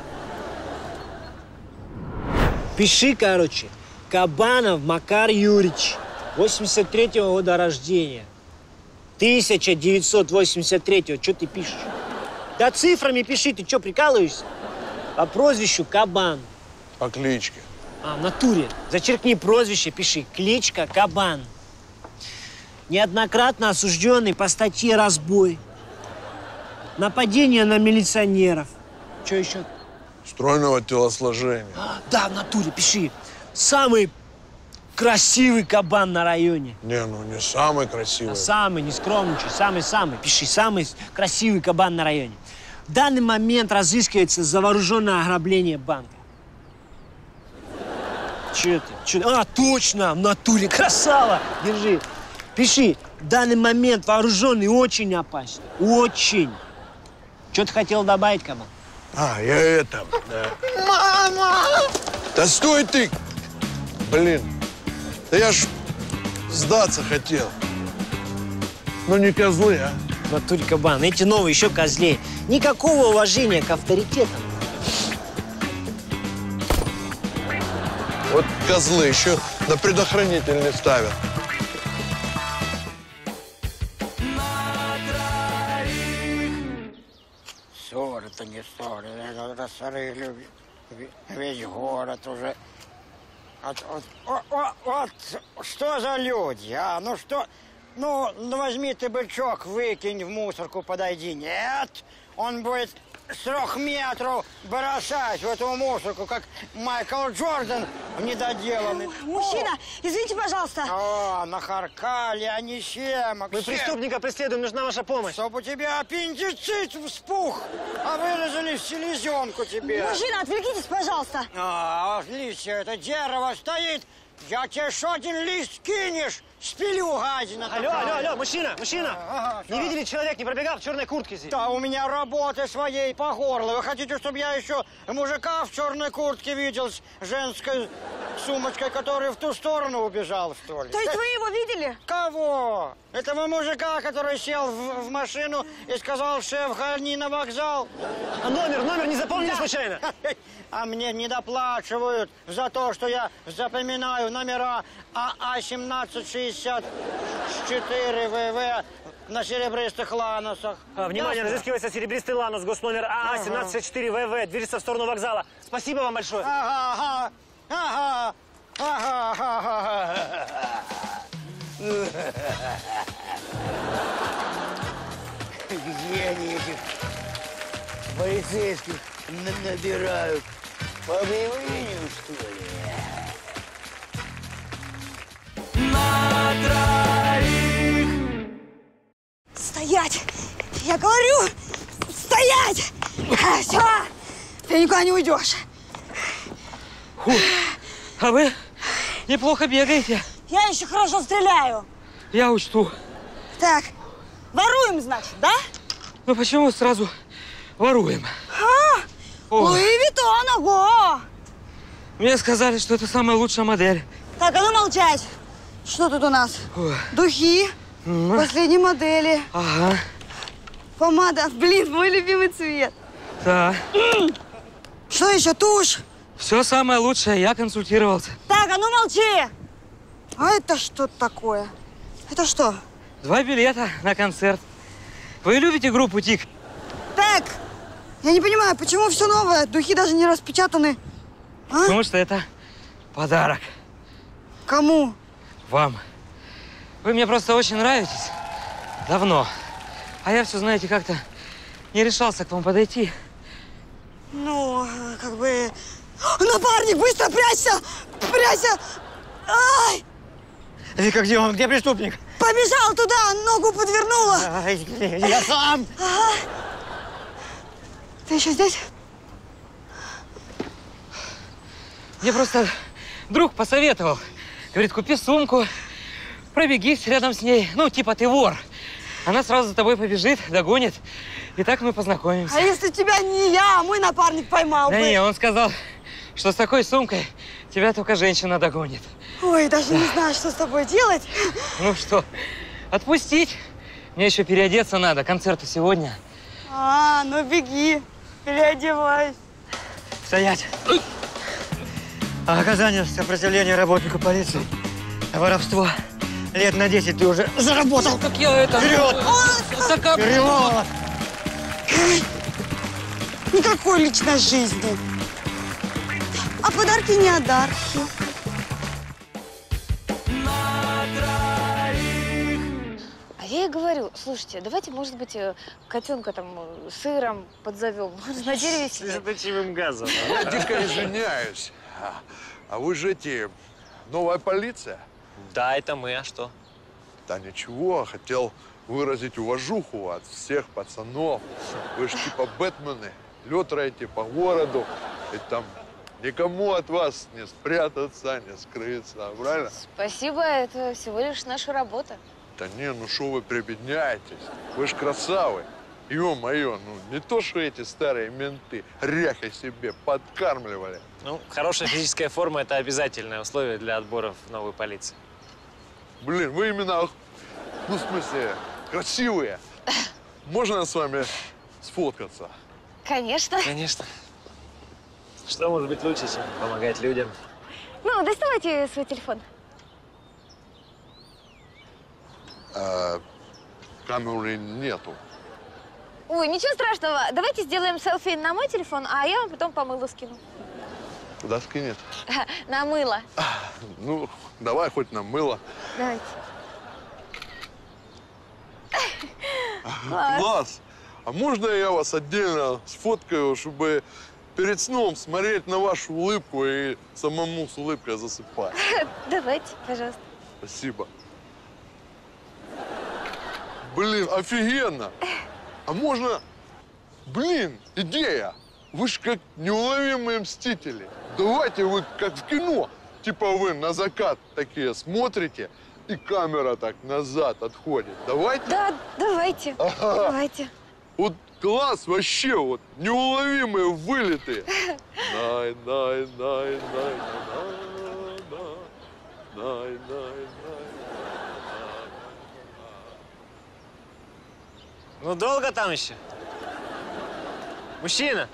Пиши, короче, Кабанов Макар Юрьевич, восемьдесят третьего года рождения. тысяча девятьсот восемьдесят третьего, что ты пишешь? Да цифрами пиши, ты что, прикалываешься? По прозвищу Кабан. По кличке. А, в натуре. Зачеркни прозвище, пиши. Кличка Кабан. Неоднократно осужденный по статье «Разбой». Нападение на милиционеров. Что еще? Стройного телосложения. А, да, в натуре, пиши. Самый красивый кабан на районе. Не, ну не самый красивый. А самый, не скромничай, самый-самый. Пиши, самый красивый кабан на районе. В данный момент разыскивается за вооруженное ограбление банка. Че ты? Че? А, точно, в натуре, красава. Держи. Пиши, в данный момент вооруженный очень опасен. Очень. Что ты хотел добавить, кабан? А, я это... Да. Мама! Да стой ты! Блин, да я ж сдаться хотел. Ну не козлы, а? В натуре, кабан, эти новые еще козлей. Никакого уважения к авторитетам. Вот козлы еще на предохранитель не ставят. Ссоры, это не ссоры, рассорили весь город уже. Вот, вот, вот, вот что за люди, а? Ну что, ну, ну возьми ты бычок, выкинь в мусорку, подойди. Нет, он будет с трех метров бросать в эту мусорку, как Майкл Джордан недоделанный. Мужчина, извините, пожалуйста. О, нахаркали, они щемок. Мы преступника преследуем, нужна ваша помощь. Чтоб у тебя аппендицит вспух, а выразили в селезенку тебе. Мужчина, отвлекитесь, пожалуйста. А, отлично, это дерево стоит. Я тебе что, один лист кинешь? Спилю, гадина. Алло, такая. алло, алло, мужчина, мужчина. Ага, не что? видели, человек не пробегал в черной куртке здесь? Да, у меня работы своей по горло. Вы хотите, чтобы я еще мужика в черной куртке видел с женской сумочкой, который в ту сторону убежал, что ли? То есть вы его видели? Кого? Этого мужика, который сел в, в машину и сказал: шеф, гони на вокзал. А номер, номер не запомнили случайно? А мне не доплачивают за то, что я запоминаю номера АА семнадцать шестьдесят четыре ВВ на серебристых ланосах. А, внимание, разыскивается серебристый ланос, госномер АА семнадцать шестьдесят четыре ВВ, движется в сторону вокзала. Спасибо вам большое. Ага, ага, ага, ага, ага. Где они этих полицейских набирают? По объявлению, что ли? На троих. Стоять! Я говорю, стоять! А, все, ты никуда не уйдешь. Фу. А вы неплохо бегаете. Я еще хорошо стреляю. Я учту. Так, воруем, значит, да? Ну почему сразу воруем? А, Луи Виттон, ого! Мне сказали, что это самая лучшая модель. Так, а ну молчать. Что тут у нас? Ой. Духи, М. последней модели, Ага. помада. Блин, мой любимый цвет. Да. Что еще? Тушь. Все самое лучшее, я консультировался. Так, а ну молчи. А это что такое? Это что? Два билета на концерт. Вы любите группу Тик? Так, я не понимаю, почему все новое? Духи даже не распечатаны. А? Потому что это подарок Кому? вам. Вы мне просто очень нравитесь. Давно. А я все, знаете, как-то не решался к вам подойти. Ну, как бы... Напарник, быстро прячься! Прячься! Ай! Вика, где он? Где преступник? Побежал туда, ногу подвернула. Ай, я сам. Ага. Ты еще здесь? Мне просто друг посоветовал. Говорит, купи сумку, пробегись рядом с ней. Ну, типа ты вор. Она сразу за тобой побежит, догонит. И так мы познакомимся. А если тебя не я, а мой напарник поймал Да бы? не, он сказал, что с такой сумкой тебя только женщина догонит. Ой, даже Да. не знаю, что с тобой делать. Ну что, отпустить? Мне еще переодеться надо, концерту сегодня. А, ну беги, переодевайся. Стоять! А оказание сопротивления работнику полиции, воровство. Лет на десять ты уже заработал. Как я это... Вперед! Закап... Вперед! Никакой личной жизни. А подарки не одарки. А я ей говорю, слушайте, давайте, может быть, э, котенка там э, сыром подзовем. На дереве сидит. Слезоточивым газом. Я дико извиняюсь. А, а вы же эти, новая полиция? Да, это мы, а что? Да ничего, хотел выразить уважуху от всех пацанов. Вы же типа Бэтмены, летаете по городу, и там никому от вас не спрятаться, не скрыться, правильно? Спасибо, это всего лишь наша работа. Да не, ну что вы прибедняетесь? Вы ж красавы. Ё-моё, ну не то, что эти старые менты ряхи себе подкармливали. Ну, хорошая физическая форма – это обязательное условие для отбора в новую полицию. Блин, вы именно, ну, в смысле, красивые. Можно с вами сфоткаться? Конечно. Конечно. Что может быть лучше, чем помогать людям? Ну, доставайте свой телефон. А, камеры нету. Ой, ничего страшного. Давайте сделаем селфи на мой телефон, а я вам потом по мылу скину. Куда скинет? На мыло. Ну, давай хоть на мыло. Давайте. Класс. Класс. А можно я вас отдельно сфоткаю, чтобы перед сном смотреть на вашу улыбку и самому с улыбкой засыпать? Давайте, пожалуйста. Спасибо. Блин, офигенно! А можно... Блин, идея! Вы ж как неуловимые мстители. Давайте вы как в кино. Типа вы на закат такие смотрите, и камера так назад отходит. Давайте? Да, давайте. Ага. Давайте. Вот класс вообще, вот неуловимые вылеты. Най, най, най, най, най, най, най, най. Ну, долго там еще? Мужчина!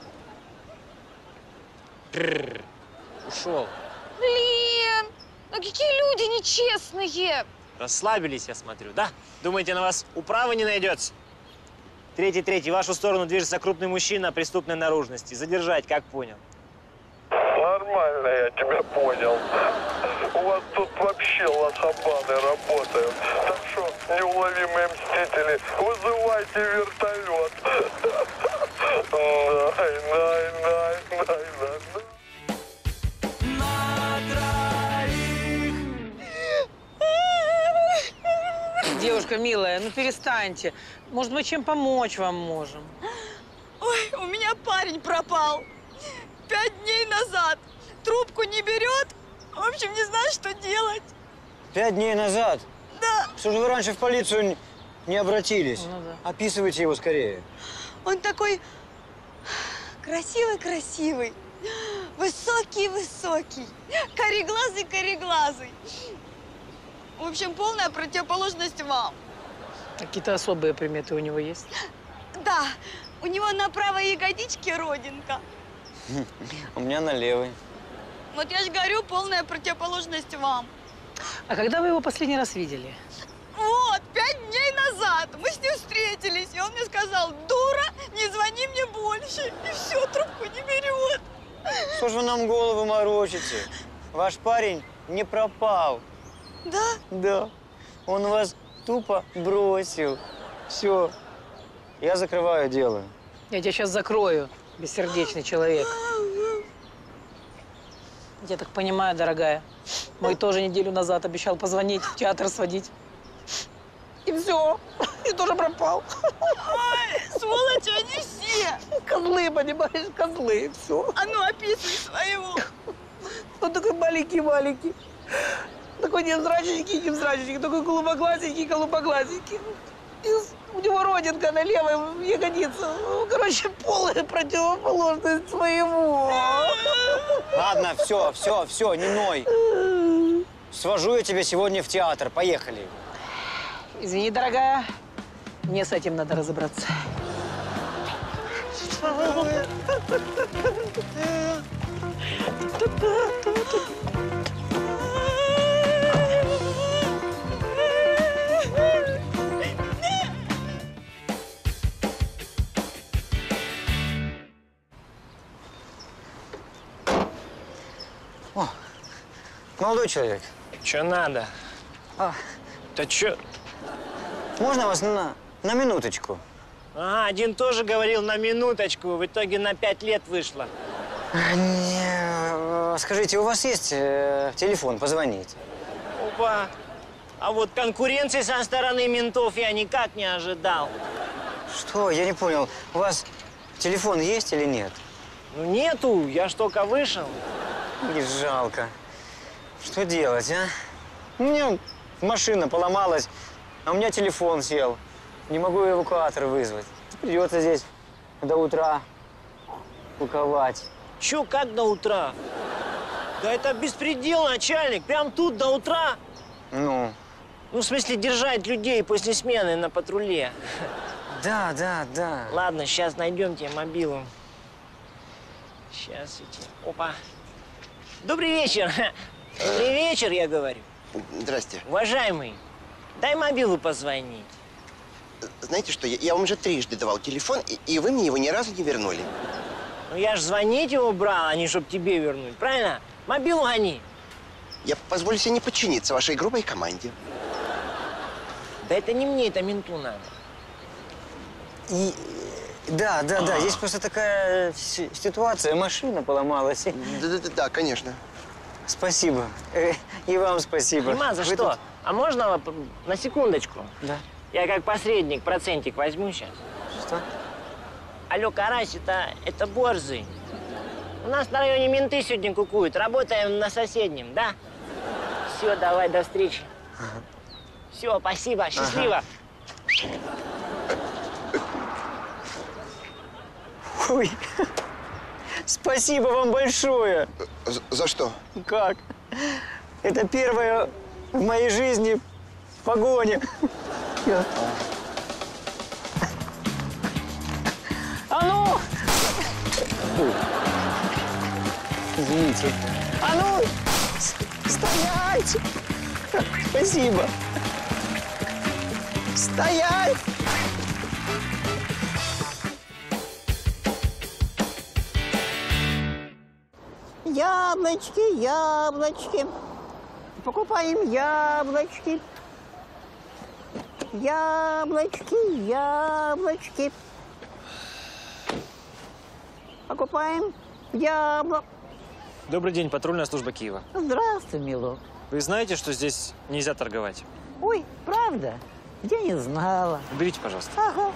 Прррр. Ушел. Блин, ну какие люди нечестные. Расслабились, я смотрю, да? Думаете, на вас управы не найдется? Третий, третий, в вашу сторону движется крупный мужчина преступной наружности. Задержать, как понял? Нормально, я тебя понял. У вас тут вообще лохабаны работают. Так что, неуловимые мстители, вызывайте вертолет. Най, най, най, най, най. Девушка милая, ну перестаньте. Может, мы чем помочь вам можем? Ой, у меня парень пропал. Пять дней назад. Трубку не берет. В общем, не знаю, что делать. Пять дней назад? Да. Что же вы раньше в полицию не обратились? Ну, да. Описывайте его скорее. Он такой красивый-красивый, высокий-высокий, кореглазый-кореглазый. В общем, полная противоположность вам. Какие-то особые приметы у него есть? Да, у него на правой ягодичке родинка. У меня на левой. Вот я же говорю, полная противоположность вам. А когда вы его последний раз видели? Вот, пять дней назад мы с ним встретились, и он мне сказал: дура, не звони мне больше. И все, трубку не берет. Что ж вы нам голову морочите? Ваш парень не пропал. Да? Да. Он вас тупо бросил. Все. Я закрываю дело. Я тебя сейчас закрою, бессердечный человек. Я так понимаю, дорогая, мой тоже неделю назад обещал позвонить, в театр сводить. И все. И тоже пропал. Ой, сволочи они все. Козлы, понимаешь, козлы. Все. А ну, описывай своего. Он такой маленький-маленький. Такой невзрачненький, невзрачненький. Такой голубоглазенький, голубоглазенький. И у него родинка на левой ягодице. Ну, короче, полная противоположность своему. Ладно, все, все, все, не ной. Свожу я тебя сегодня в театр. Поехали. Извини, дорогая. Мне с этим надо разобраться. О, молодой человек. Че надо? А, Да че? можно вас на, на минуточку? Ага, один тоже говорил на минуточку, в итоге на пять лет вышло. Не, скажите, у вас есть э, телефон позвонить? Опа! А вот конкуренции со стороны ментов я никак не ожидал. Что? Я не понял. У вас телефон есть или нет? Ну нету, я ж только вышел. Не жалко. Что делать, а? У меня машина поломалась, а у меня телефон сел. Не могу эвакуатор вызвать. Придется здесь до утра куковать. Чё, как до утра? Да это беспредел, начальник. Прям тут до утра. Ну? Ну, в смысле, держать людей после смены на патруле. Да, да, да. Ладно, сейчас найдем тебе мобилу. Сейчас эти... Опа. Добрый вечер. Добрый вечер, я говорю. Здрасте. Уважаемый, дай мобилу позвонить. Знаете что, я, я вам уже трижды давал телефон, и, и вы мне его ни разу не вернули. Ну, я ж звонить его брал, а не чтоб тебе вернуть, правильно? Мобилу гони. Я позволю себе не подчиниться вашей грубой команде. Да это не мне, это менту надо. И, да, да, да. Есть просто такая си- ситуация. Машина поломалась. Да-да-да, конечно. Спасибо. Э, И вам спасибо. Нема за Вы что. тут- А можно вот на секундочку? Да. Я как посредник процентик возьму сейчас. Что? Алло, Карась, это, это Борзый. У нас на районе менты сегодня кукуют. Работаем на соседнем, да? Все, давай, до встречи. Все, спасибо, счастливо. Ой, спасибо вам большое. За, за что? Как? Это первая в моей жизни погоня. Я- А ну! Извините. А ну! с- Стоять! Спасибо. Стоять! Яблочки, яблочки. Покупаем яблочки. Яблочки, яблочки. Покупаем яблок. Добрый день, патрульная служба Киева. Здравствуй, милок. Вы знаете, что здесь нельзя торговать? Ой, правда? Я не знала. Уберите, пожалуйста. Ага.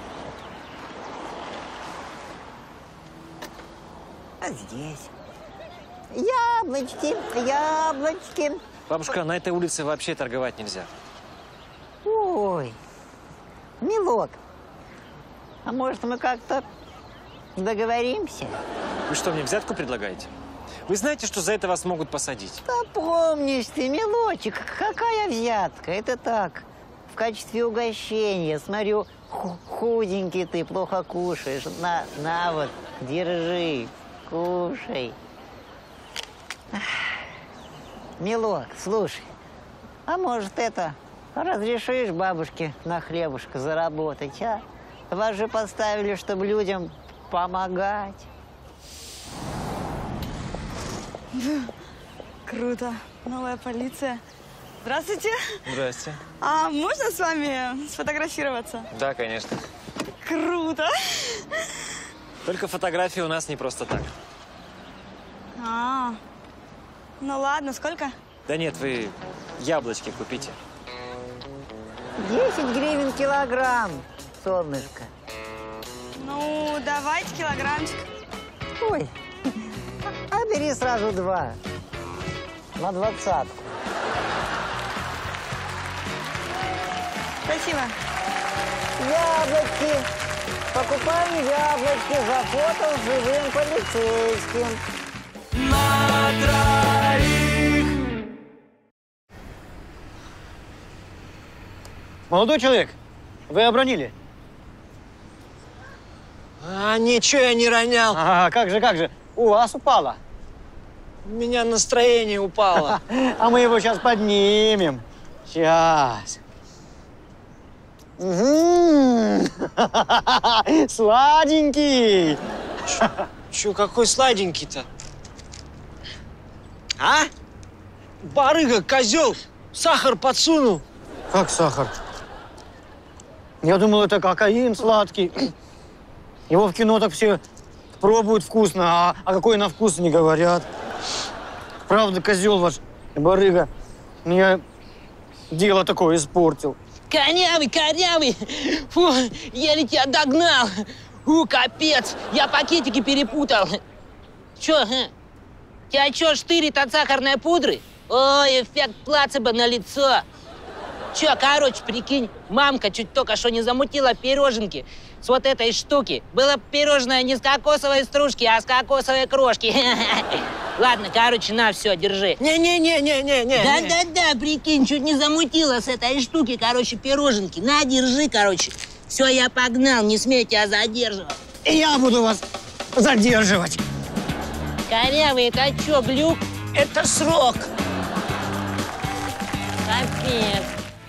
А здесь? Яблочки, яблочки. Бабушка, на этой улице вообще торговать нельзя. Ой, милок, а может мы как-то договоримся? Вы что, мне взятку предлагаете? Вы знаете, что за это вас могут посадить? Да помнишь ты, милочек, какая взятка? Это так, в качестве угощения. Смотрю, ху- худенький ты, плохо кушаешь. На, на вот, держи, кушай. Ах, милок, слушай, а может это, разрешишь бабушке на хлебушка заработать, а? Вас же поставили, чтобы людям помогать. Круто. Новая полиция. Здравствуйте. Здрасте. А можно с вами сфотографироваться? Да, конечно. Круто. Только фотографии у нас не просто так. А, ну ладно, сколько? Да нет, вы яблочки купите. Десять гривен килограмм, солнышко. Ну, давайте килограммчик. Ой, а бери сразу два. На двадцатку. Спасибо. Яблочки. Покупаем яблочки. Зафотал живым полицейским. На троих. Молодой человек, вы обронили. А, ничего я не ронял. А, как же, как же, у вас упало. У меня настроение упало. А мы его сейчас поднимем. Сейчас. Сладенький. Чё, какой сладенький-то? А? Барыга, козел, сахар подсунул. Как сахар? Я думал, это кокаин сладкий. Его в кино так все пробуют вкусно, а, а какой на вкус не говорят. Правда, козел ваш, барыга, мне дело такое испортил. Корявый, корявый! Фу, еле тебя догнал! Фу, капец! Я пакетики перепутал. Чё, а? Тебя чё, штырит от сахарной пудры? Ой, эффект плацебо на лицо. Чё, короче, прикинь, мамка чуть только что не замутила пироженки с вот этой штуки. Было пирожное не с кокосовой стружки, а с кокосовой крошки. Ладно, короче, на, все, держи. Не-не-не-не-не-не. Да-да-да, прикинь, чуть не замутила с этой штуки, короче, пироженки. На, держи, короче. Все, я погнал, не смей тебя задерживать. Я буду вас задерживать. Корявый, это что, глюк? Это срок. Капец.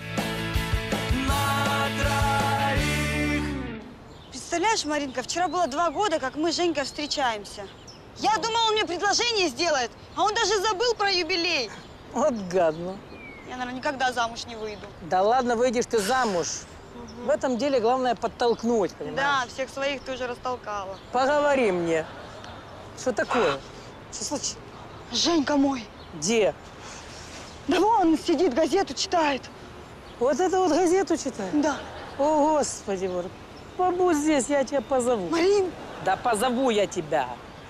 Представляешь, Маринка, вчера было два года, как мы с Женькой встречаемся. Я думала, он мне предложение сделает, а он даже забыл про юбилей. Вот гадно. Я, наверное, никогда замуж не выйду. Да ладно, выйдешь ты замуж. Угу. В этом деле главное подтолкнуть, понимаешь? Да, всех своих ты уже растолкала. Поговори мне. Что такое? Что случилось? Женька мой. Где? Да вон сидит, газету читает. Вот эту вот газету читает? Да. О, Господи, Боже. Побудь здесь, я тебя позову. Марин. Да позову я тебя.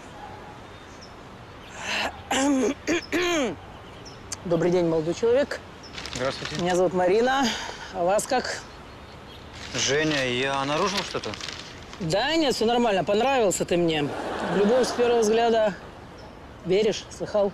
Добрый день, молодой человек. Здравствуйте. Меня зовут Марина. А вас как? Женя, я нарушил что-то? Да нет, все нормально. Понравился ты мне. В любовь с первого взгляда. Веришь? Слыхал?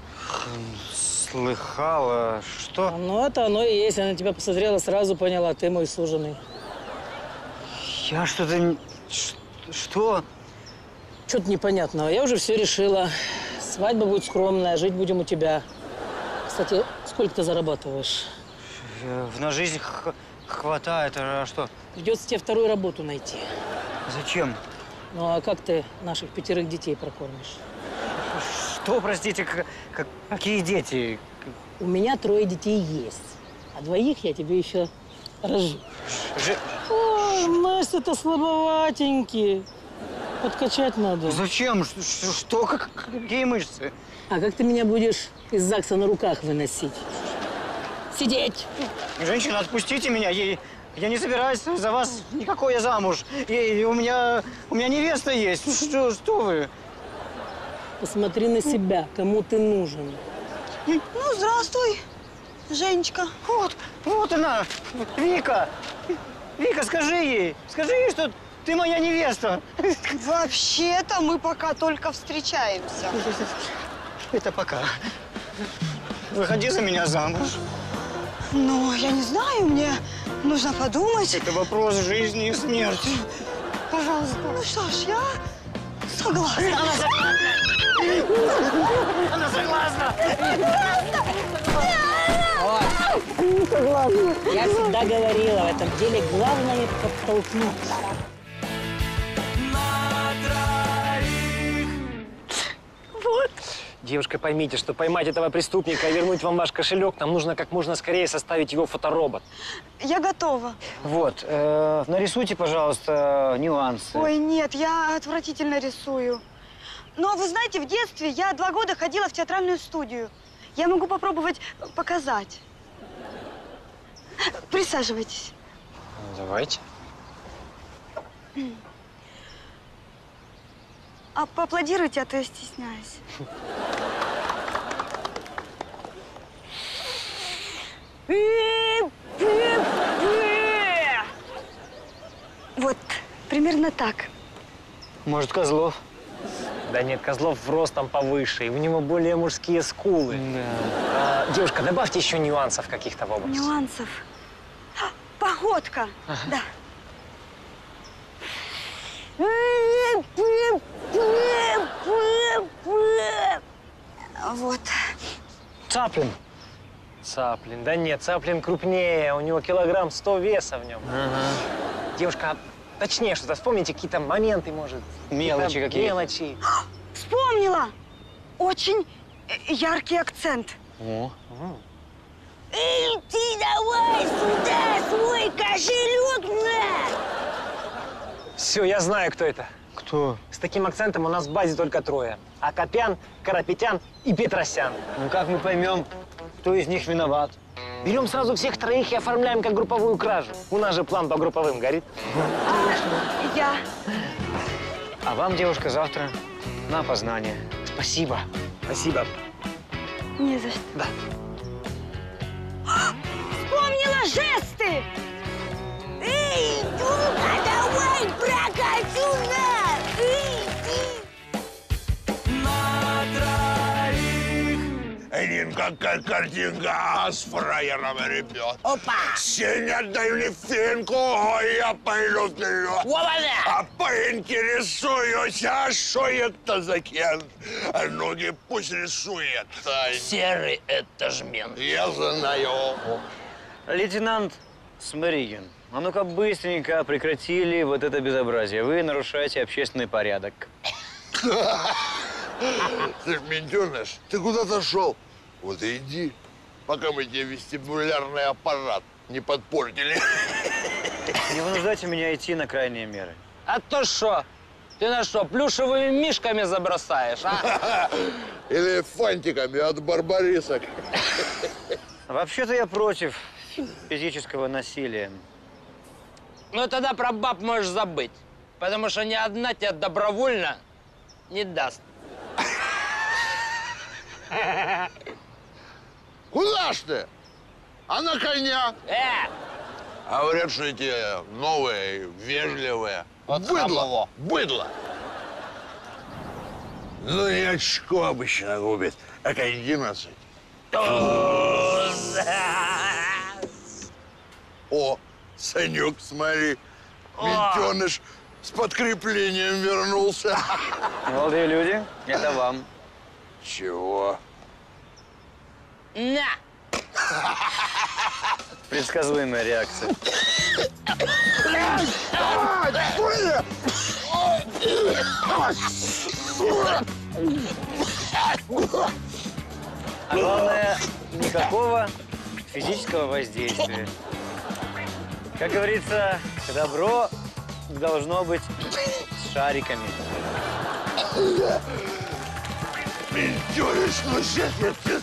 Слыхал. А что? Ну, это оно и есть. Она тебя посмотрела, сразу поняла. Ты мой суженый. Я что-то... Что? Что-то непонятного. Я уже все решила. Свадьба будет скромная, жить будем у тебя. Кстати, сколько ты зарабатываешь? На жизнь хватает, а что? Придется тебе вторую работу найти. Зачем? Ну, а как ты наших пятерых детей прокормишь? Что, простите, как, какие дети? У меня трое детей есть, а двоих я тебе еще рожу. Ж... Ой, Настя-то слабоватенький. Подкачать надо. Зачем? Что, что? Как, какие мышцы? А как ты меня будешь из ЗАГСа на руках выносить? Сидеть! Женщина, отпустите меня. Я, я не собираюсь за вас никакой я замуж. И у меня, у меня невеста есть. Что, что вы? Посмотри на себя, кому ты нужен. Ну, здравствуй, Женечка. Вот, вот она, Вика. Вика, скажи ей, скажи ей, что ты моя невеста. Вообще-то мы пока только встречаемся. Это пока. Выходи за меня замуж. Ну, я не знаю, мне нужно подумать. Это вопрос жизни и смерти. Пожалуйста. Ну что ж, я согласна. Она согласна. Она согласна. Вот. Согласна. Я всегда говорила, в этом деле главное подтолкнуть. Вот. Девушка, поймите, что поймать этого преступника и вернуть вам ваш кошелек, нам нужно как можно скорее составить его фоторобот. Я готова. Вот, э, нарисуйте, пожалуйста, нюансы. Ой, нет, я отвратительно рисую. Но вы знаете, в детстве я два года ходила в театральную студию. Я могу попробовать показать. Присаживайтесь. Давайте. А поаплодируйте, а то я стесняюсь. Вот, примерно так. Может, Козлов? Да нет, Козлов ростом повыше, и у него более мужские скулы. Да. А, девушка, добавьте еще нюансов каких-то в образ. Нюансов. Походка, ага. Да. Вот. Цаплин. Цаплин. Да нет, Цаплин крупнее. У него килограмм сто веса в нем. Ага. Девушка, а точнее что-то вспомните, какие-то моменты, может. Мелочи какие-то. Мелочи. Вспомнила! Очень э, яркий акцент. О. Эй, ты давай сюда свой кошелек на! Все, я знаю, кто это. Кто? С таким акцентом у нас в базе только трое. Акопян, Карапетян и Петросян. Ну как мы поймем, кто из них виноват? Берем сразу всех троих и оформляем как групповую кражу. У нас же план по групповым горит. А, я. А вам, девушка, завтра на опознание. Спасибо. Спасибо. Не за что. Да. Вспомнила жесты! Эй, ну-ка, давай прокатю на! Эй, ты! Один какая картинка с фраером, ребят. Опа! Сеня, дай мне финку, я пойду вперед. А поинтересуюсь, а что это за кент? Ноги пусть рисует. Серый — это жмент. Я знаю. Лейтенант Сморигин, а ну-ка быстренько прекратили вот это безобразие. Вы нарушаете общественный порядок. Ты ж ментеныш, ты куда-то шел? Вот и иди, пока мы тебе вестибулярный аппарат не подпортили. Не вынуждайте меня идти на крайние меры. А то что? Ты на что, плюшевыми мишками забросаешь, а? Или фантиками от барбарисок. Вообще-то я против физического насилия. Ну тогда про баб можешь забыть, потому что ни одна тебя добровольно не даст. Куда ж ты? А на коня? Э! А говорят, что эти новые, вежливые. Быдло! Быдло! Ну, не очко обычно губит, а к одиннадцать. О, Санек, смотри, ментеныш с подкреплением вернулся. Молодые люди, это вам. Чего? На! Предсказуемая реакция. А главное, никакого физического воздействия. Как говорится, добро должно быть с шариками. Ментеныш, ну сейчас я тебе...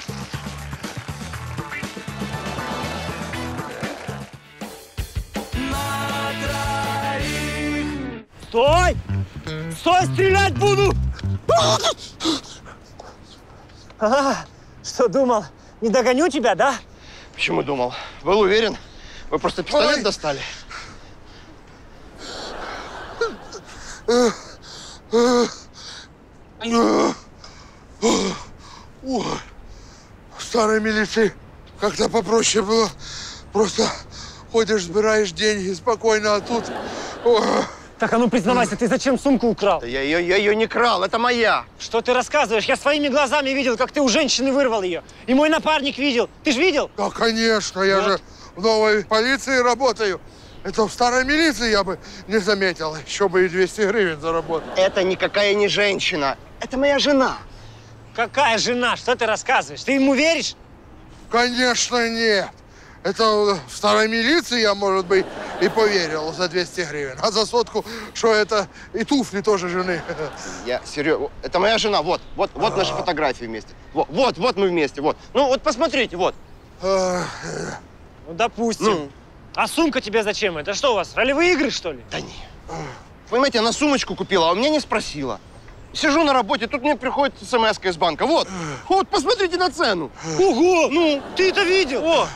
Стой! Стой, стрелять буду! А, что думал? Не догоню тебя, да? Почему думал? Был уверен? Вы просто пистолет Ой. достали? Ой, в старой милиции как-то попроще было. Просто ходишь, собираешь деньги спокойно, а тут... Ой. Так, а ну признавайся, ты зачем сумку украл? Да я ее, я ее не крал, это моя. Что ты рассказываешь? Я своими глазами видел, как ты у женщины вырвал ее. И мой напарник видел. Ты ж видел? Да, конечно, я Вот. же в новой полиции работаю. Это в старой милиции я бы не заметил. Еще бы и двести гривен заработал. Это никакая не женщина. Это моя жена. Какая жена? Что ты рассказываешь? Ты ему веришь? Конечно, нет. Это в старой милиции я, может быть, и поверил за двести гривен. А за сотку, что это и туфли тоже жены. Я серьезно. Это моя жена. Вот, вот, вот наши фотографии вместе. Вот, вот, вот мы вместе. Вот. Ну, вот посмотрите, вот. Ну, допустим. Ну. А сумка тебе зачем? Это что у вас, ролевые игры, что ли? Да не. Понимаете, она сумочку купила, а у меня не спросила. Сижу на работе, тут мне приходит смс из банка. Вот, вот, посмотрите на цену. Ого! Ну, ты это видел? О!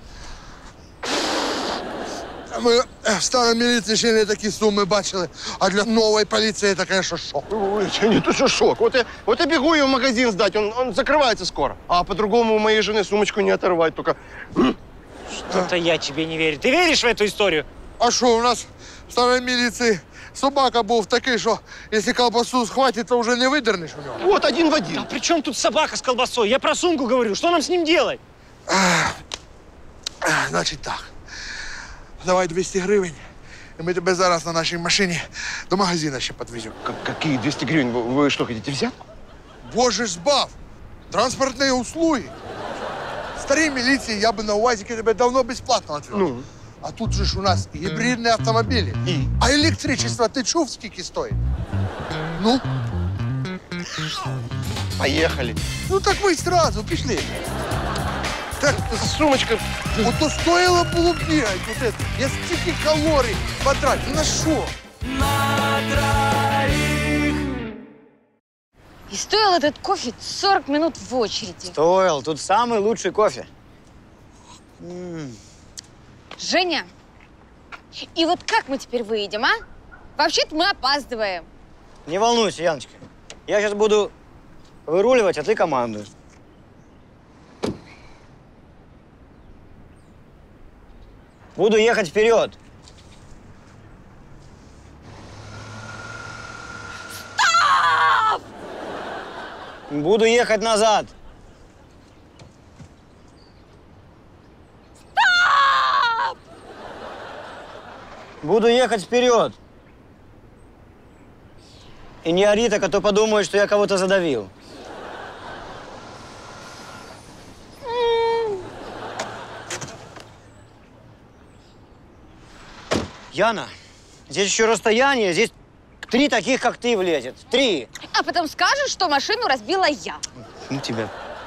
Ми в старій міліції ще не такі суми бачили, а для нової поліції це, конечно, шок. Ой, не то, что шок. Вот я, вот я бегу ее в магазин сдать, он, он закрывается скоро. А по-другому у моей жены сумочку не оторвать, только... Что-то я тебе не верю. Ты веришь в эту историю? А що, у нас в старій міліції собака був такий, що якщо колбасу схватить, то вже не видернеш у нього. Вот один в один. А при чем тут собака с колбасой? Я про сумку говорю. Что нам с ним делать? Значить так. Давай двісті гривень, і ми тебе зараз на нашій машині до магазину ще підвеземо. Какие двести гривен? Вы, вы что, хотите взятку? Боже ж збав! Транспортні услуги. В старій міліції я би на УАЗике тебе давно безплатно відвез. Ну? А тут же ж у нас гібридні автомобілі. І? А електричество ти чув, скільки стоїть? Ну? Поехали. Ну так ми й сразу пішли. Так, сумочка. Вот то стоило було бігати. Вот это. Я стільки калорій потратив. На що? И стоил этот кофе сорок минут в очереди. Стоил. Тут самый лучший кофе. М-м. Женя, и вот как мы теперь выедем, а? Вообще-то мы опаздываем. Не волнуйся, Яночка. Я сейчас буду выруливать, а ты командуешь. Буду ехать вперед. Стоп! Буду ехать назад. Стоп! Буду ехать вперед. И не ори так, а то подумают, что я кого-то задавил. Яна, здесь еще расстояние, здесь три таких, как ты, влезет. Три. А потом скажешь, что машину разбила я. Ну тебя.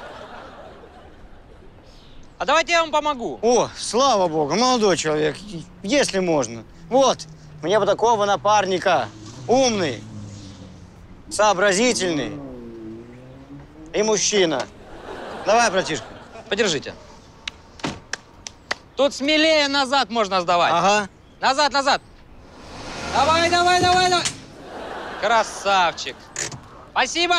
А давайте я вам помогу. О, слава богу, молодой человек, если можно. Вот, мне бы такого напарника. Умный, сообразительный и мужчина. Давай, братишка. Подержите. Тут смелее назад можно сдавать. Ага. Назад, назад. Давай, давай, давай, давай. Красавчик. Спасибо.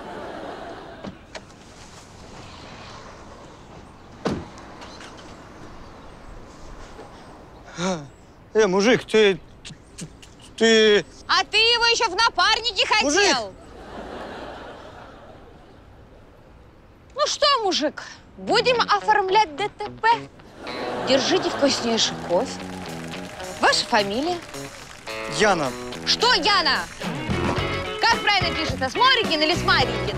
Э, мужик, ты... ты... А ты его еще в напарнике хотел. Мужик! Ну что, мужик, будем оформлять ДТП. Держите вкуснейший кофе. Ваша фамилия? Яна. Что Яна? Как правильно пишется, Сморигин или Смаригин?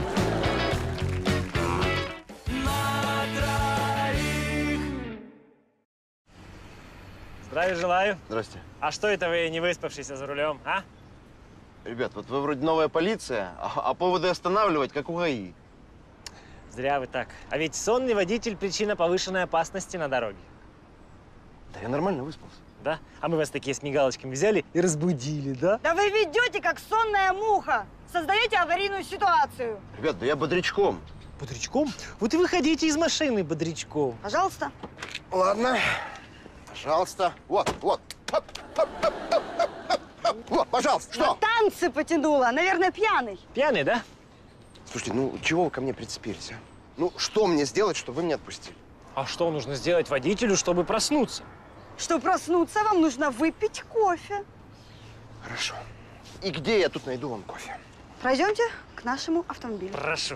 Здравия желаю. Здрасте. А что это вы не выспавшийся за рулем, а? Ребят, вот вы вроде новая полиция, а, а поводы останавливать, как у ГАИ. Зря вы так. А ведь сонный водитель – причина повышенной опасности на дороге. Да я нормально выспался. Да? А мы вас такие с мигалочками взяли и разбудили, да? Да вы ведете, как сонная муха. Создаете аварийную ситуацию. Ребят, да я бодрячком. Бодрячком? Вот и выходите из машины бодрячком. Пожалуйста. Ладно. Пожалуйста. Вот, вот. Хоп, хоп, хоп, хоп, хоп, хоп. Вот, пожалуйста. Что? На танцы потянула. Наверное, пьяный. Пьяный, да? Слушайте, ну чего вы ко мне прицепились, а? Ну, что мне сделать, чтобы вы меня отпустили? А что нужно сделать водителю, чтобы проснуться? Чтобы проснуться, вам нужно выпить кофе. Хорошо. И где я тут найду вам кофе? Пройдемте к нашему автомобилю. Прошу.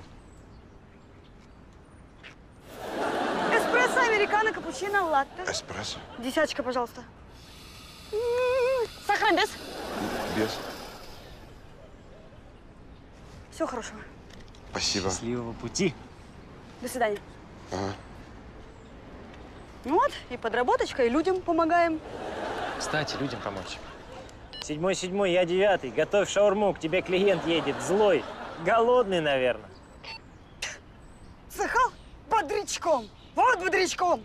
Эспрессо, американо, капучино, латте. Эспрессо. Десяточка, пожалуйста. М-м-м. Сахар без? Без. Всего хорошего. Спасибо. Счастливого пути. До свидания. Ага. Ну вот, и подработочка, и людям помогаем. Кстати, людям помочь. Седьмой, седьмой, я девятый. Готовь шаурму, к тебе клиент едет злой. Голодный, наверное. Слыхал? Бодрячком. Вот бодрячком.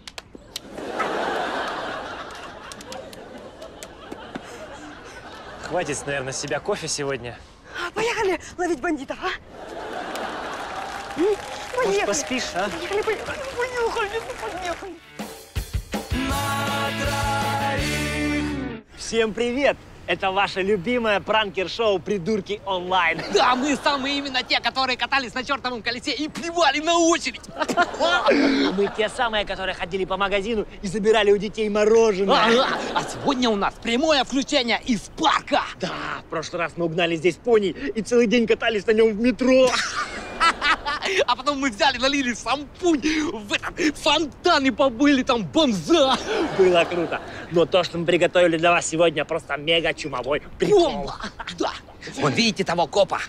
Хватит, наверное, с себя кофе сегодня. Поехали ловить бандитов, а? Поехали. Может, поспишь, а? Поехали, поехали, поехали, поехали. Всем привет! Это ваше любимое пранкер-шоу «Придурки онлайн». Да, мы самые именно те, которые катались на чертовом колесе и плевали на очередь. Мы те самые, которые ходили по магазину и забирали у детей мороженое. Ага. А сегодня у нас прямое включение из парка. Да, в прошлый раз мы угнали здесь пони и целый день катались на нем в метро. А потом мы взяли, налили шампунь в этот фонтан и побыли там бомза. Было круто. Но то, что мы приготовили для вас сегодня, просто мега чумовой прикол. Бомба! Да. Вон, видите того копа?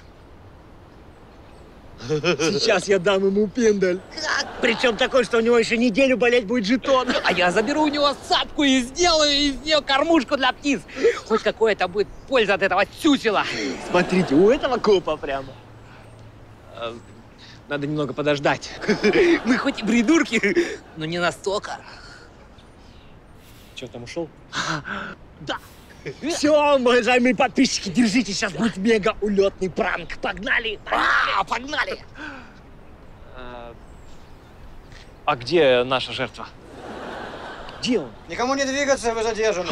Сейчас я дам ему пендаль. Причем такой, что у него еще неделю болеть будет жетон. А я заберу у него садку и сделаю из нее кормушку для птиц. Хоть какая-то будет польза от этого сюсела. Смотрите, у этого копа прямо. Надо немного подождать. Мы хоть и придурки, но не настолько. Че, там ушел? Да. Все, уважаемые подписчики, держите, сейчас будет мега улетный пранк. Погнали! А, погнали! А, а где наша жертва? Где он? Никому не двигаться, вы задержаны.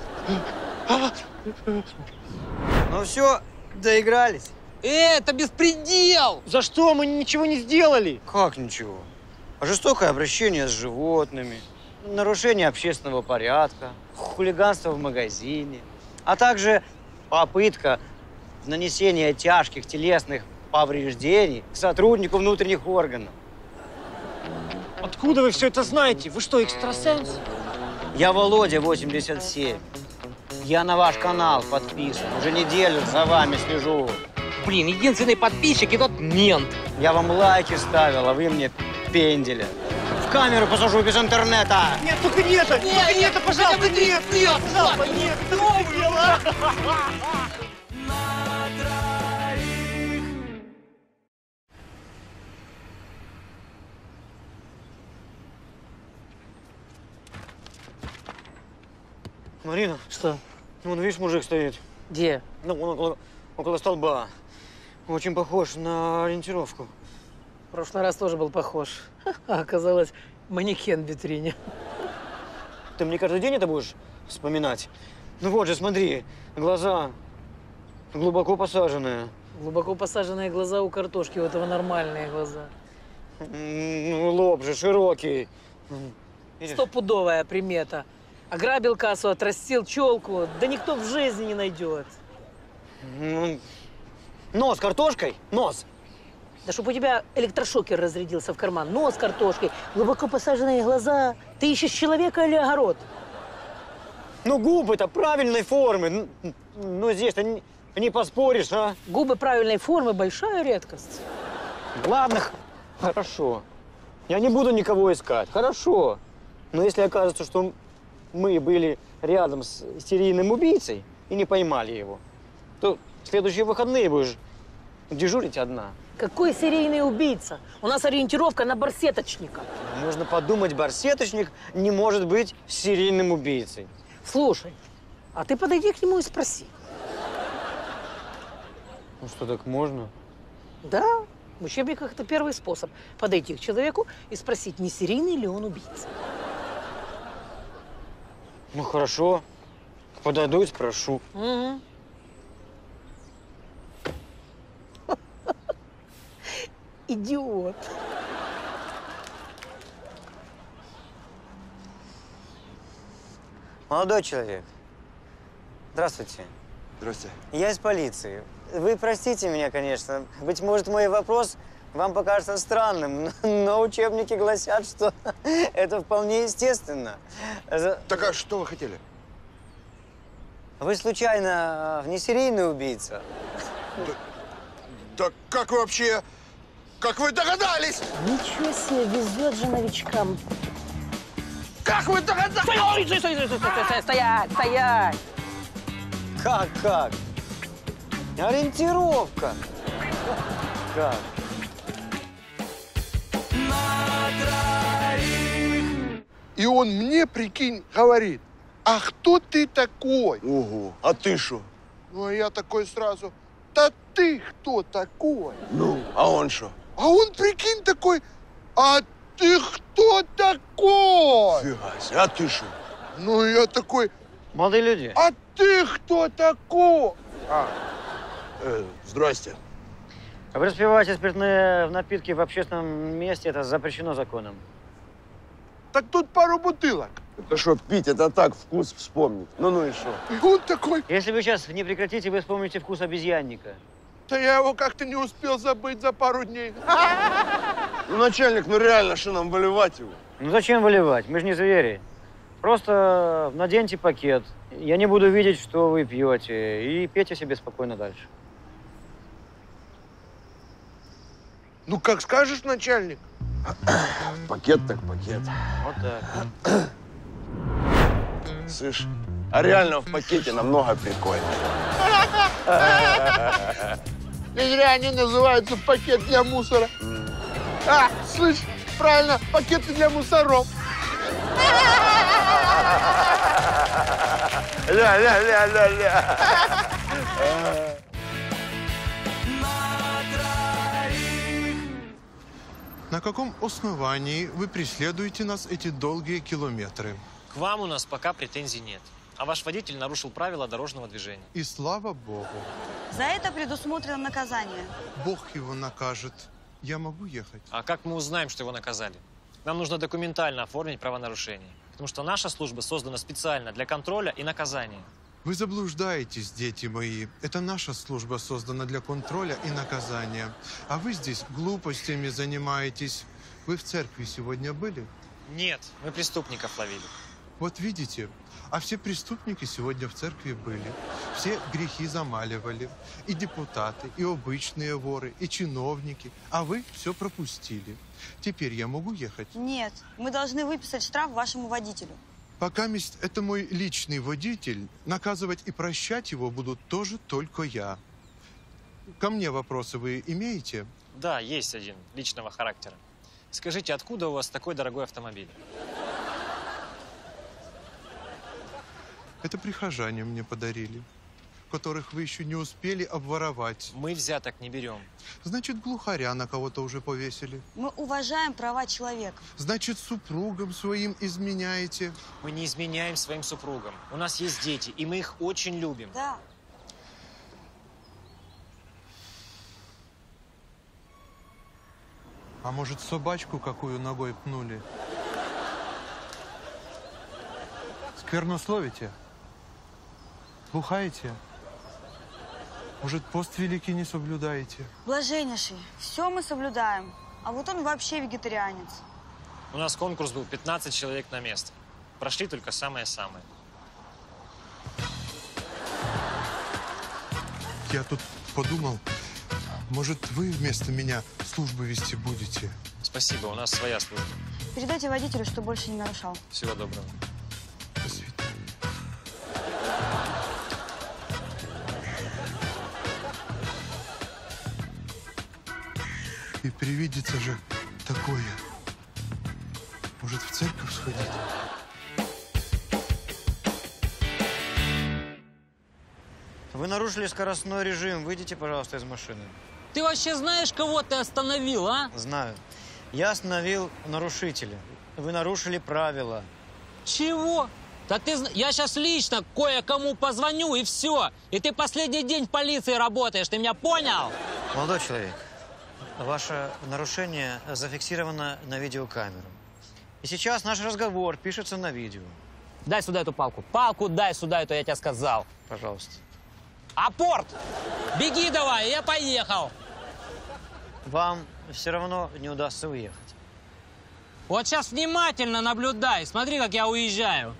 Ну все, доигрались. Э, это беспредел! За что? Мы ничего не сделали. Как ничего? Жестокое обращение с животными, нарушение общественного порядка, хулиганство в магазине, а также попытка нанесения тяжких телесных повреждений сотруднику внутренних органов. Откуда вы все это знаете? Вы что, экстрасенс? Я Володя, восемьдесят семь. Я на ваш канал подписан. Уже неделю за вами слежу. Блин, единственный подписчик и тот мент. Я вам лайки ставил, а вы мне пенделя. В камеру посажу без интернета. Нет, только не это! Нет, только не это, пожалуйста! нет, нет, нет, пожалуйста, нет! Это не дело! Марина. Что? Вон, видишь, мужик стоит. Где? Ну, он около, около столба. Очень похож на ориентировку. В прошлый раз тоже был похож. А оказалось, манекен в витрине. Ты мне каждый день это будешь вспоминать? Ну вот же, смотри, глаза глубоко посаженные. Глубоко посаженные глаза у картошки, у этого нормальные глаза. Ну, лоб же широкий. Видишь? Стопудовая примета. Ограбил кассу, отрастил челку. Да никто в жизни не найдет. Ну, нос картошкой? Нос. Да чтоб у тебя электрошокер разрядился в карман. Нос картошкой, глубоко посаженные глаза. Ты ищешь человека или огород? Ну, губы-то правильной формы. Ну, здесь-то не, не поспоришь, а? Губы правильной формы – большая редкость. Ладно, хорошо. Я не буду никого искать, хорошо. Но если окажется, что мы были рядом с серийным убийцей и не поймали его, то в следующие выходные будешь дежурить одна. Какой серийный убийца? У нас ориентировка на барсеточника. Можно подумать, барсеточник не может быть серийным убийцей. Слушай, а ты подойди к нему и спроси. Ну что, так можно? Да, в учебниках это первый способ. Подойти к человеку и спросить, не серийный ли он убийца. Ну хорошо, подойду и спрошу. Угу. Идиот. Молодой человек, здравствуйте. Здравствуйте. Я из полиции. Вы простите меня, конечно. Быть может, мой вопрос вам покажется странным, но учебники гласят, что это вполне естественно. Так а что вы хотели? Вы случайно внесерийный убийца? Да, да как вы вообще... Как вы догадались? Ничего себе, везет же новичкам. Как вы догадались? Стой, стой, стой, стой, стой, стой, стоять, стоять! Как, как? Ориентировка. Как? И он мне, прикинь, говорит, а кто ты такой? Ого, а ты что? Ну, а я такой сразу, да ты кто такой? Ну, а он что? А он, прикинь, такой, а ты кто такой? Фига себе, а ты что? Ну, я такой, Молодые люди. а ты кто такой? А, э, здрасте. Распивать спиртные напитки в общественном месте – это запрещено законом. Так тут пару бутылок. Это что, пить, это так, вкус вспомнить. Ну-ну и что? Он такой. Если вы сейчас не прекратите, вы вспомните вкус обезьянника. Да я его как-то не успел забыть за пару дней. Ну, начальник, ну реально, что нам выливать его? Ну зачем выливать? Мы же не звери. Просто наденьте пакет. Я не буду видеть, что вы пьете. И пейте себе спокойно дальше. Ну, как скажешь, начальник. Пакет так пакет. Вот так. Слышь, а реально в пакете намного прикольнее. Не зря они называются пакет для мусора. А, слышь, правильно, пакеты для мусоров. Ля-ля-ля-ля-ля. На каком основании вы преследуете нас эти долгие километры? К вам у нас пока претензий нет. А ваш водитель нарушил правила дорожного движения. И слава Богу. За это предусмотрено наказание. Бог его накажет. Я могу ехать? А как мы узнаем, что его наказали? Нам нужно документально оформить правонарушение. Потому что наша служба создана специально для контроля и наказания. Вы заблуждаетесь, дети мои. Это наша служба создана для контроля и наказания. А вы здесь глупостями занимаетесь. Вы в церкви сегодня были? Нет, мы преступников ловили. Вот видите, а все преступники сегодня в церкви были. Все грехи замаливали. И депутаты, и обычные воры, и чиновники. А вы все пропустили. Теперь я могу ехать? Нет, мы должны выписать штраф вашему водителю. Пока месть это мой личный водитель, наказывать и прощать его буду тоже только я. Ко мне вопросы вы имеете? Да, есть один, личного характера. Скажите, откуда у вас такой дорогой автомобиль? Это прихожане мне подарили, которых вы еще не успели обворовать. Мы взяток не берем. Значит, глухаря на кого-то уже повесили. Мы уважаем права человека. Значит, супругам своим изменяете. Мы не изменяем своим супругам. У нас есть дети, и мы их очень любим. Да. А может, собачку какую ногой пнули? Сквернословите? Бухаете? Может, пост великий не соблюдаете? Блаженнейший, все мы соблюдаем. А вот он вообще вегетарианец. У нас конкурс был пятнадцать человек на место. Прошли только самое-самое. Я тут подумал, может, вы вместо меня службу вести будете? Спасибо, у нас своя служба. Передайте водителю, что больше не нарушал. Всего доброго. До свидания. И привидится же такое. Может, в церковь сходить? Вы нарушили скоростной режим. Выйдите, пожалуйста, из машины. Ты вообще знаешь, кого ты остановил, а? Знаю. Я остановил нарушителя. Вы нарушили правила. Чего? Да ты, зна- я сейчас лично кое-кому позвоню, и все. И ты последний день в полиции работаешь, ты меня понял? Молодой человек, ваше нарушение зафиксировано на видеокамеру. И сейчас наш разговор пишется на видео. Дай сюда эту палку. Палку дай сюда эту, я тебе сказал. Пожалуйста. Апорт! Беги давай, я поехал. Вам все равно не удастся уехать. Вот сейчас внимательно наблюдай. Смотри, как я уезжаю.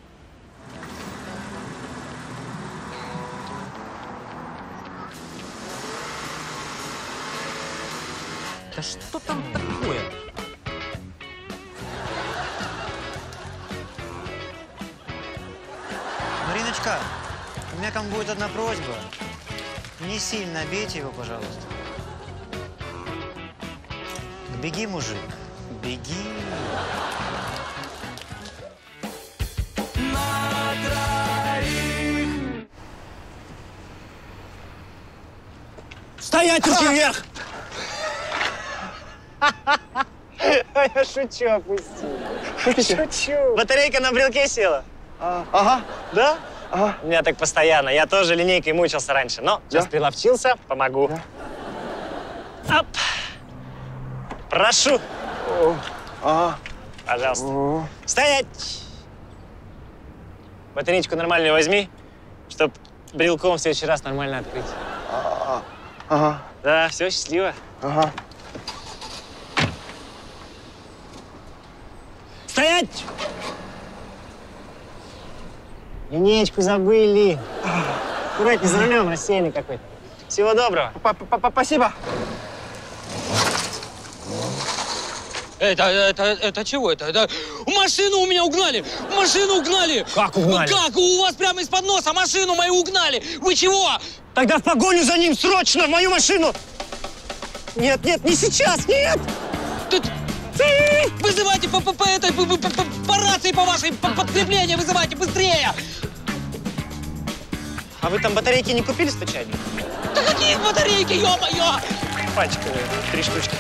Да что там такое? Мариночка, у меня к вам будет одна просьба. Не сильно бейте его, пожалуйста. Беги, мужик, беги. Стоять, руки вверх! Я шучу, опусти. Шучу. Батарейка на брелке села. Ага. Да? Ага. У меня так постоянно. Я тоже линейкой мучился раньше, но сейчас Да? приловчился, помогу. Да. Оп! Прошу. О. Ага. Пожалуйста. О. Стоять! Батарейку нормальную возьми, чтоб брелком в следующий раз нормально открыть. А-а-а. Ага. Да, все, счастливо. Ага. Стоять! Линеечку забыли. Аккуратней за рулем, рассеянный какой-то. Всего доброго. Спасибо. Это, это, это чего это? Это машину у меня угнали! Машину угнали! Как угнали? Ну как? У вас прямо из-под носа машину мою угнали! Вы чего? Тогда в погоню за ним срочно, в мою машину! Нет, нет, не сейчас, нет! Тут... Вызывайте по, по, по, этой, по, по, по, по рации по вашей по, подкрепление, вызывайте быстрее! А вы там батарейки не купили случайно? Да какие батарейки, ё-моё! Пачка, три штучки.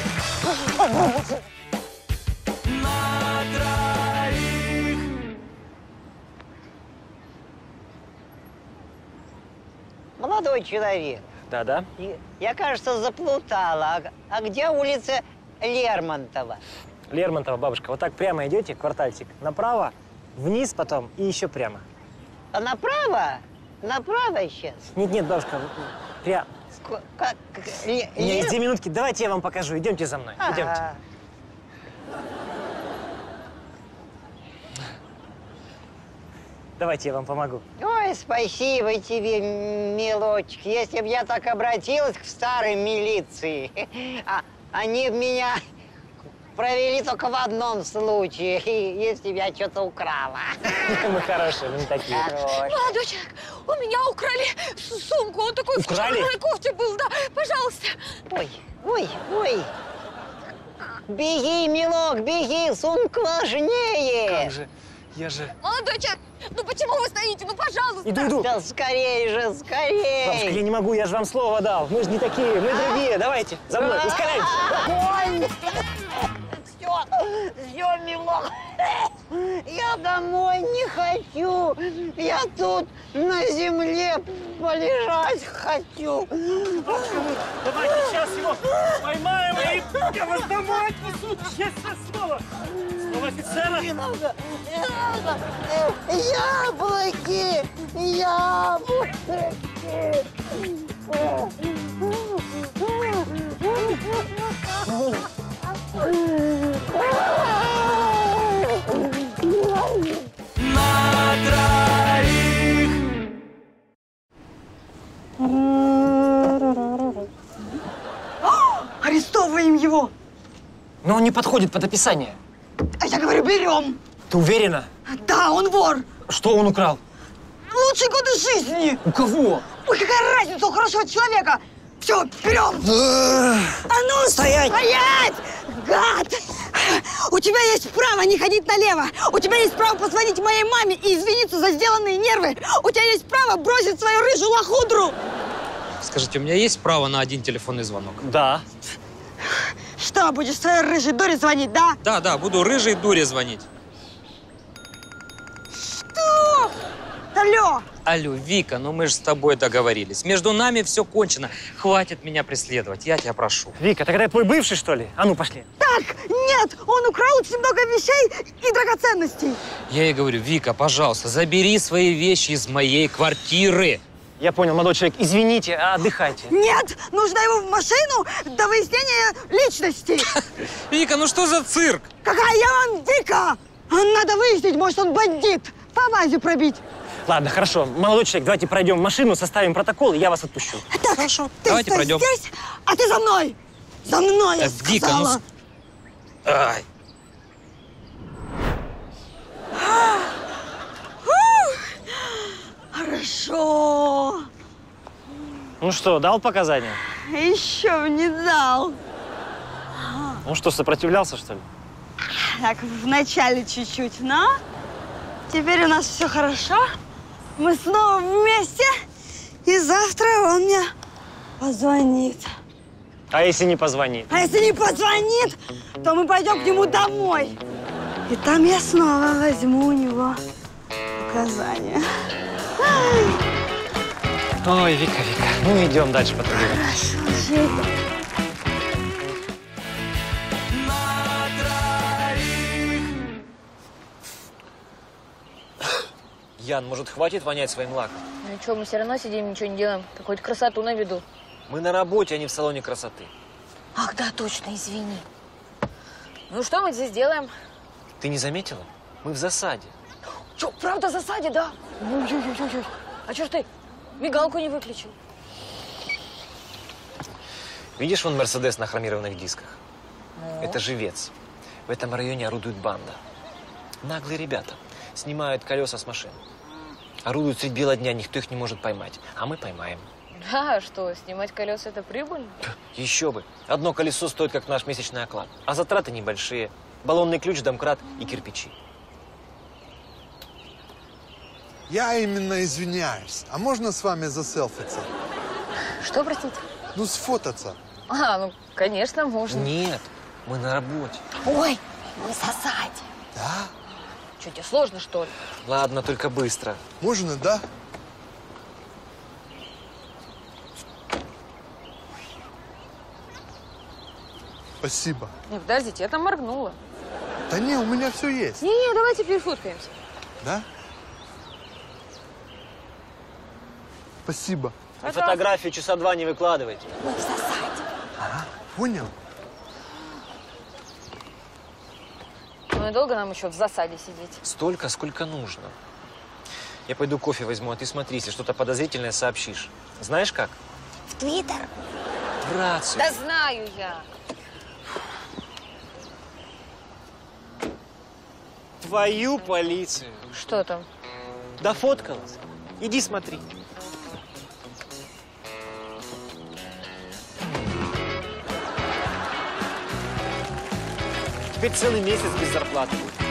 Молодой человек, Да-да. и- я, кажется, заплутала. А, а где улица Лермонтова? Лермонтова, бабушка, вот так прямо идете, квартальчик, направо, вниз потом и еще прямо. А направо? Направо сейчас? Нет-нет, бабушка, прямо. Ко- Как? Ле- У меня есть Лер- две минутки, давайте я вам покажу. Идемте за мной, идемте. Ага. Давайте я вам помогу. Ой, спасибо тебе, м, милочек. Если бы я так обратилась к старой милиции, а, они б меня провели только в одном случае, если бы я что-то украла. Мы хорошие, мы не такие. Хорош. Молодой человек, у меня украли с- сумку. Он такой Украли? в черной кофте был, да. Пожалуйста. Ой, ой, ой. Беги, милок, беги, сумка важнее. Как же, я же... Молодой человек, ну почему вы стоите? Ну, пожалуйста. Иду, иду. Да скорее же, Бабушка, я скорее. не могу, я же вам слово дал. Мы же не такие, мы другие. Давайте, за мной, ускоряйтесь. Ой, все, все, милок. Я домой не хочу. Я тут на земле полежать хочу. Давайте сейчас его поймаем и я вас домой отнесу. Честное слово. Слово офицера. Не надо, не надо. Э, Яблоки, яблоки. Арестовываем его! Но он не подходит под описание. А я говорю, берем! Ты уверена? Да, он вор! Что он украл? Лучшие годы жизни! У кого? Ой, какая разница у хорошего человека! Все, берем! А ну, Стоять! Стоять! Гад! У тебя есть право не ходить налево! У тебя есть право позвонить моей маме и извиниться за сделанные нервы! У тебя есть право бросить свою рыжую лохудру! Скажите, у меня есть право на один телефонный звонок? Да. Что, будешь своей рыжей дуре звонить, да? Да, да, буду рыжей дуре звонить. Что? Алло! Алло, Вика, ну мы же с тобой договорились. Между нами все кончено. Хватит меня преследовать, я тебя прошу. Вика, тогда я твой бывший, что ли? А ну, пошли. Так, нет, он украл очень много вещей и драгоценностей. Я ей говорю, Вика, пожалуйста, забери свои вещи из моей квартиры. Я понял, молодой человек, извините, отдыхайте. Нет, нужно его в машину до выяснения личности. Вика, ну что за цирк? Какая я вам Вика? Надо выяснить, может, он бандит. По базе пробить. Ладно, хорошо. Молодой человек, давайте пройдем в машину, составим протокол, и я вас отпущу. Так, хорошо. Ты Давайте стой пройдем. здесь, а ты за мной. За мной, я Э, Вика, ну... сказала. с- Ай. Хорошо. Ну что, дал показания? Еще не дал. Ну что, сопротивлялся, что ли? Так, вначале чуть-чуть, но теперь у нас все хорошо. Мы снова вместе, и завтра он мне позвонит. А если не позвонит? А если не позвонит, то мы пойдем к нему домой. И там я снова возьму у него показания. Ой, Вика, Вика, ну идем дальше патрулировать. Ян, может, хватит вонять своим лаком? Ну что, мы все равно сидим, ничего не делаем. Какую-то красоту на виду. Мы на работе, а не в салоне красоты. Ах, да, точно, извини. Ну что мы здесь делаем? Ты не заметила? Мы в засаде. Что, правда в засаде, да? Ой-ой-ой-ой. А что ж ты мигалку не выключил? Видишь вон Мерседес на хромированных дисках? Ну? Это живец. В этом районе орудует банда. Наглые ребята. Снимают колеса с машин. Орудуют средь бела дня, никто их не может поймать. А мы поймаем. Да, что, снимать колеса – это прибыль? Еще бы. Одно колесо стоит, как наш месячный оклад. А затраты небольшие. Баллонный ключ, домкрат и кирпичи. Я именно извиняюсь. А можно с вами заселфиться? Что, простите? Ну, сфотаться. А, ну, конечно, можно. Нет, мы на работе. Ой, мы в засаде. Да? Что, тебе сложно, что ли? Ладно, только быстро. Можно, да? Спасибо. Не, подождите, я там моргнула. Да не, у меня все есть. Не-не, давайте перефоткаемся. Да? Спасибо. И фотографию часа два не выкладывайте. Мы в засаде. Ага, понял. Ну и долго нам еще в засаде сидеть? Столько, сколько нужно. Я пойду кофе возьму, а ты смотри, если что-то подозрительное сообщишь. Знаешь как? В Твиттер. В рацию. Да знаю я. Твою полицию. Что там? Дофоткалась. Иди смотри. Теперь целый месяц без зарплаты будет.